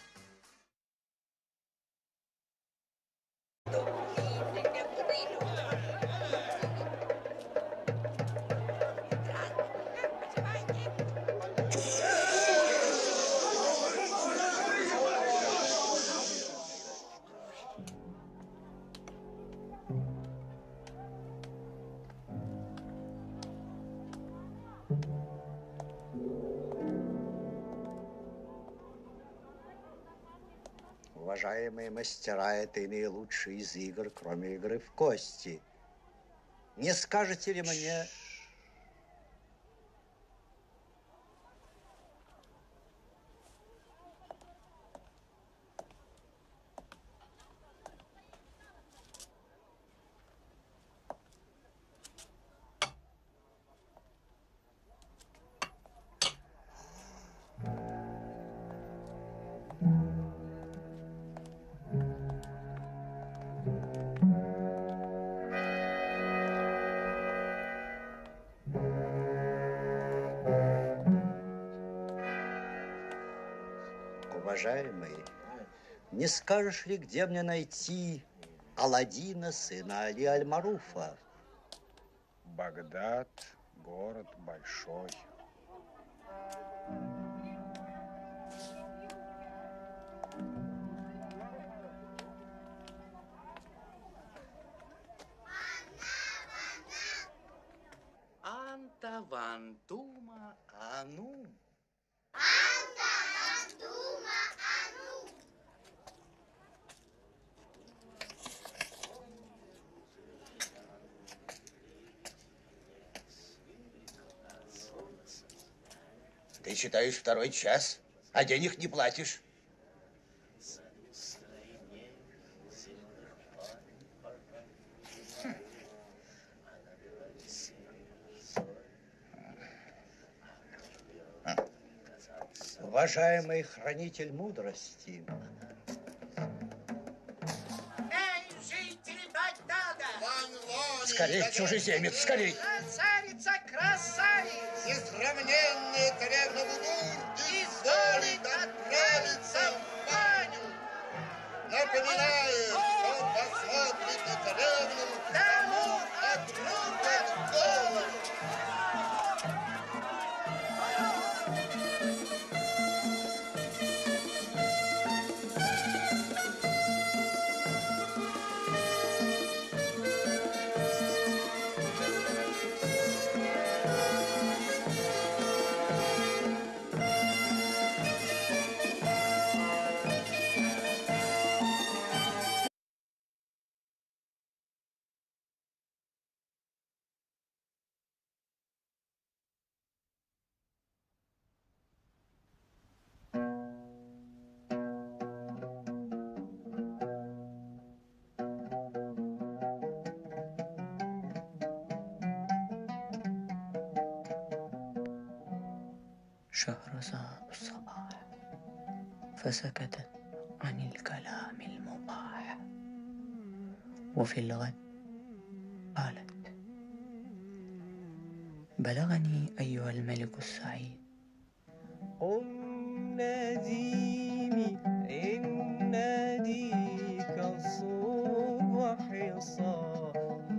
Уважаемые мастера, это и наилучшие из игр, кроме игры в кости. Не скажете ли мне... Уважаемый, не скажешь ли, где мне найти Аладдина, сына Али Аль-Маруфа? Багдад – город большой. Анта вантума анум. Ты читаешь второй час, а денег не платишь. Уважаемый хранитель мудрости, Эй, жители Багдада! скорей, чужеземец, скорей! Красавица, красавица! Несравненная царевна Будур изволит отправиться в баню! напоминает, что посмотрит на царевну, Тому отрубят голову! شهرزاد الصباح فسكتت عن الكلام المباح، وفي الغد قالت: بلغني أيها الملك السعيد قم ناديني إن ناديك الصبح صاح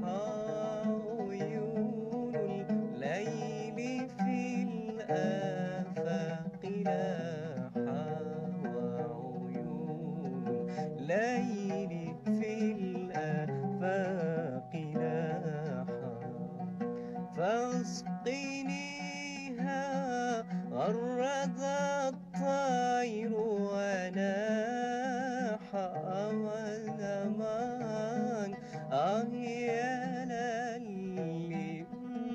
عيون الليل في الآفاق لاحا، وعيون الليل في الآفاق لاحا، فاسقنيها غرد الطير وناحا، وزمان آه يا للي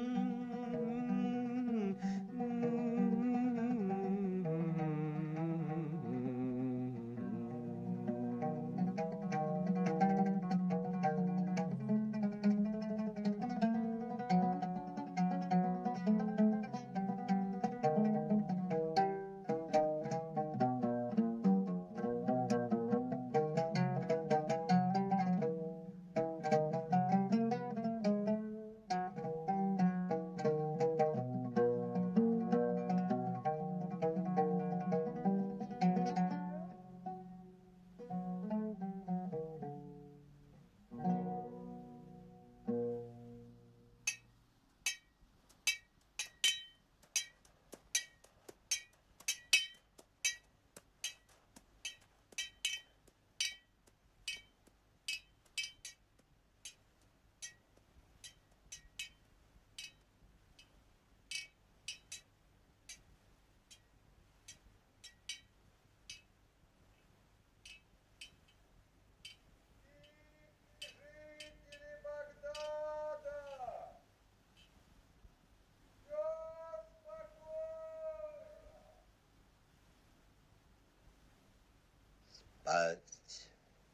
Спать.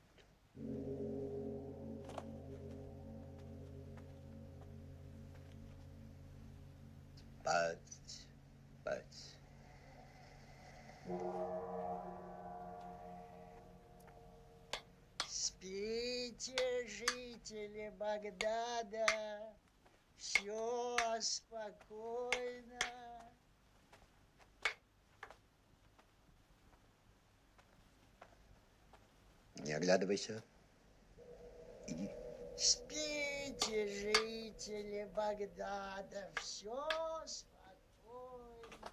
Спать. Спать. Спите, жители Багдада, все спокойно. Не оглядывайся. Иди. Спите, жители Багдада, все спокойно.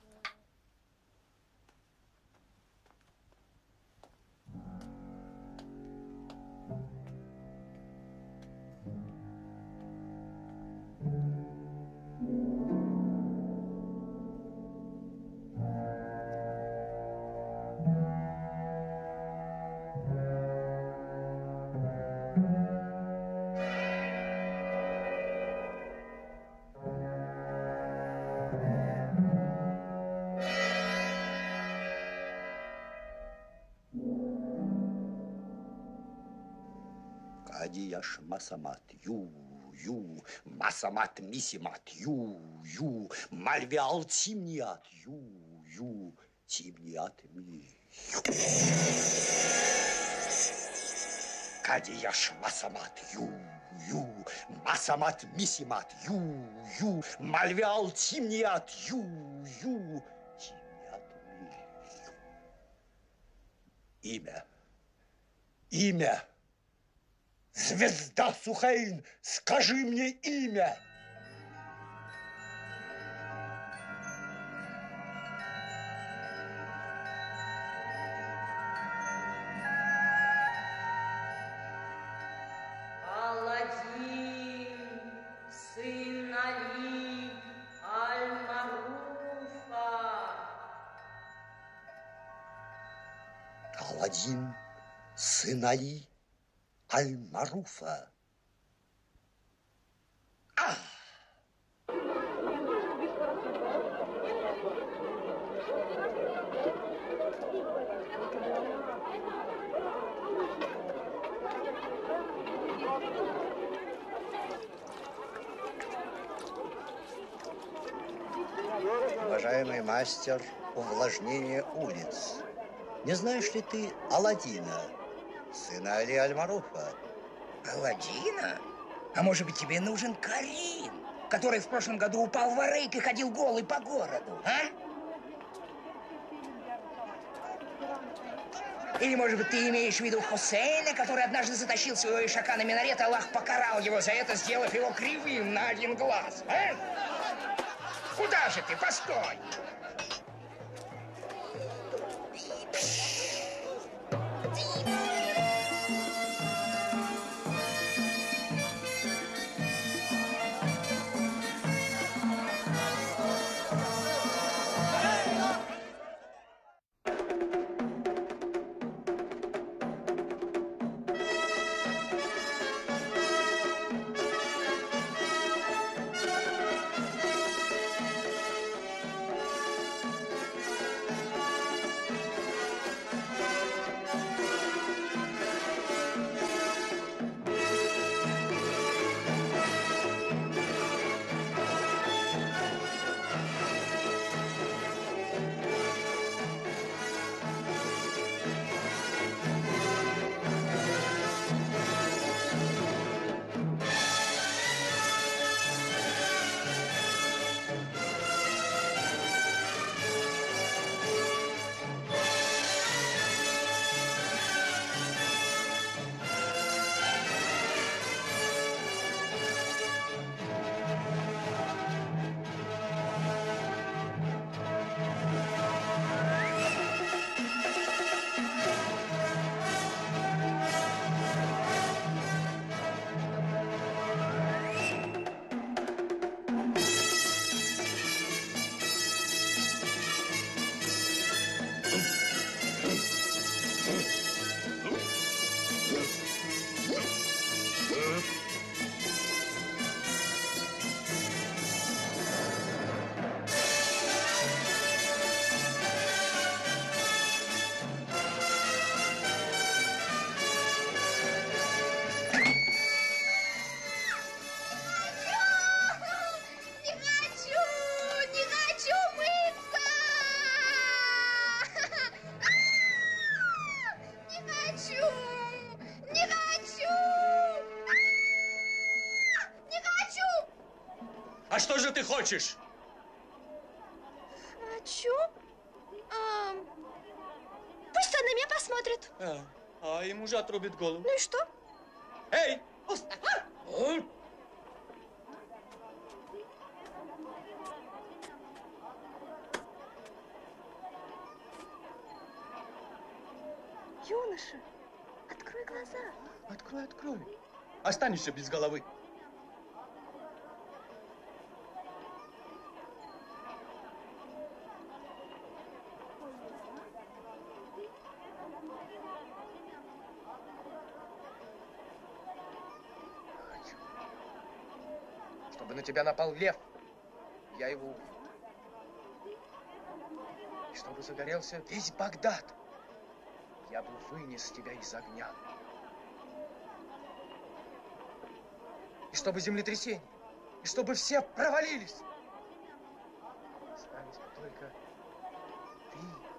Кадияш масамат ю ю, масамат мисимат ю ю, мальвиал тимниат ю ю, тимниат ми. Кадияш масамат ю ю, масамат мисимат ю ю, мальвиал тимниат ю ю, тимниат ми. Имя. Имя. Звезда Сухейн, скажи мне имя. Аладдин, сын Али Аль-Маруфа. Аладдин, сын Али Аль-Маруфа. А! Уважаемый мастер, увлажнения улиц. Не знаешь ли ты Аладдина, сына Али Аль-Маруфа? Аладдина? А может быть, тебе нужен Карим, который в прошлом году упал в арык и ходил голый по городу, а? Или, может быть, ты имеешь в виду Хусейна, который однажды затащил своего ишака на минарет, Аллах покарал его за это, сделав его кривым на один глаз, а? Куда же ты? Постой! А что же ты хочешь? Хочу? А, пусть он на меня посмотрит. А, а ему же отрубит голову. Ну и что? Эй! Юноша, открой глаза. Открой, открой. Останешься без головы. Чтобы на тебя напал лев, я его убью. И чтобы загорелся весь Багдад, я бы вынес тебя из огня. И чтобы землетрясение, и чтобы все провалились. Остались бы только ты.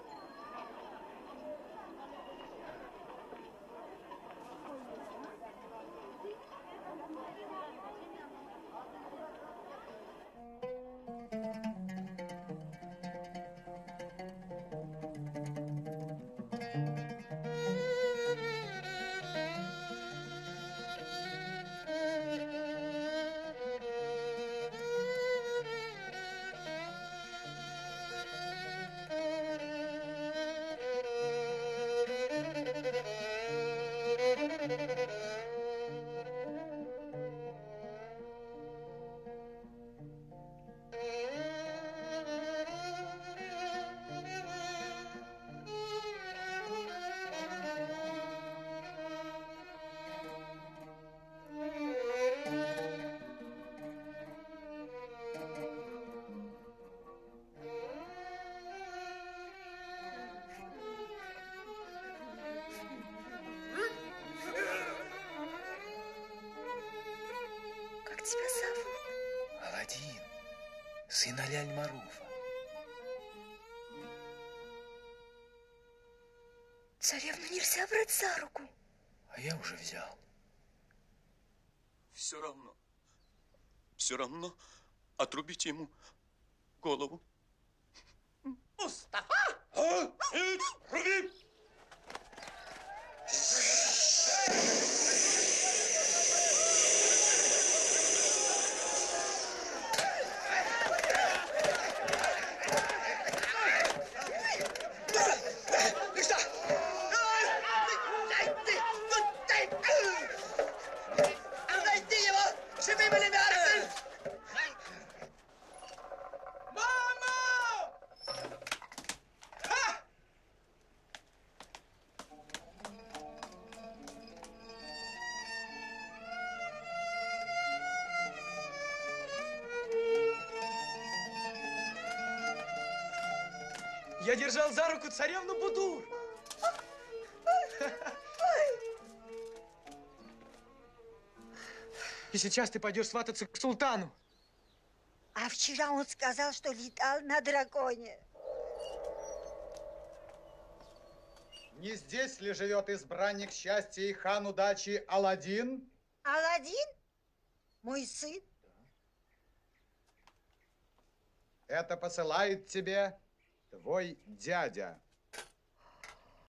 Тебя зовут? Аладдин, сын Али Аль-Маруфа. Нельзя брать за руку. А я уже взял. Все равно, все равно отрубите ему голову. Мустафа! А? Эй, руби! Ты что? Найди его! Живым или мертвым! Мама! Ха! Я держал за руку царевну Будур. И сейчас ты пойдешь свататься к султану. А вчера он сказал, что летал на драконе. Не здесь ли живет избранник счастья и хан удачи Аладдин? Аладдин? Мой сын? Это посылает тебе твой дядя.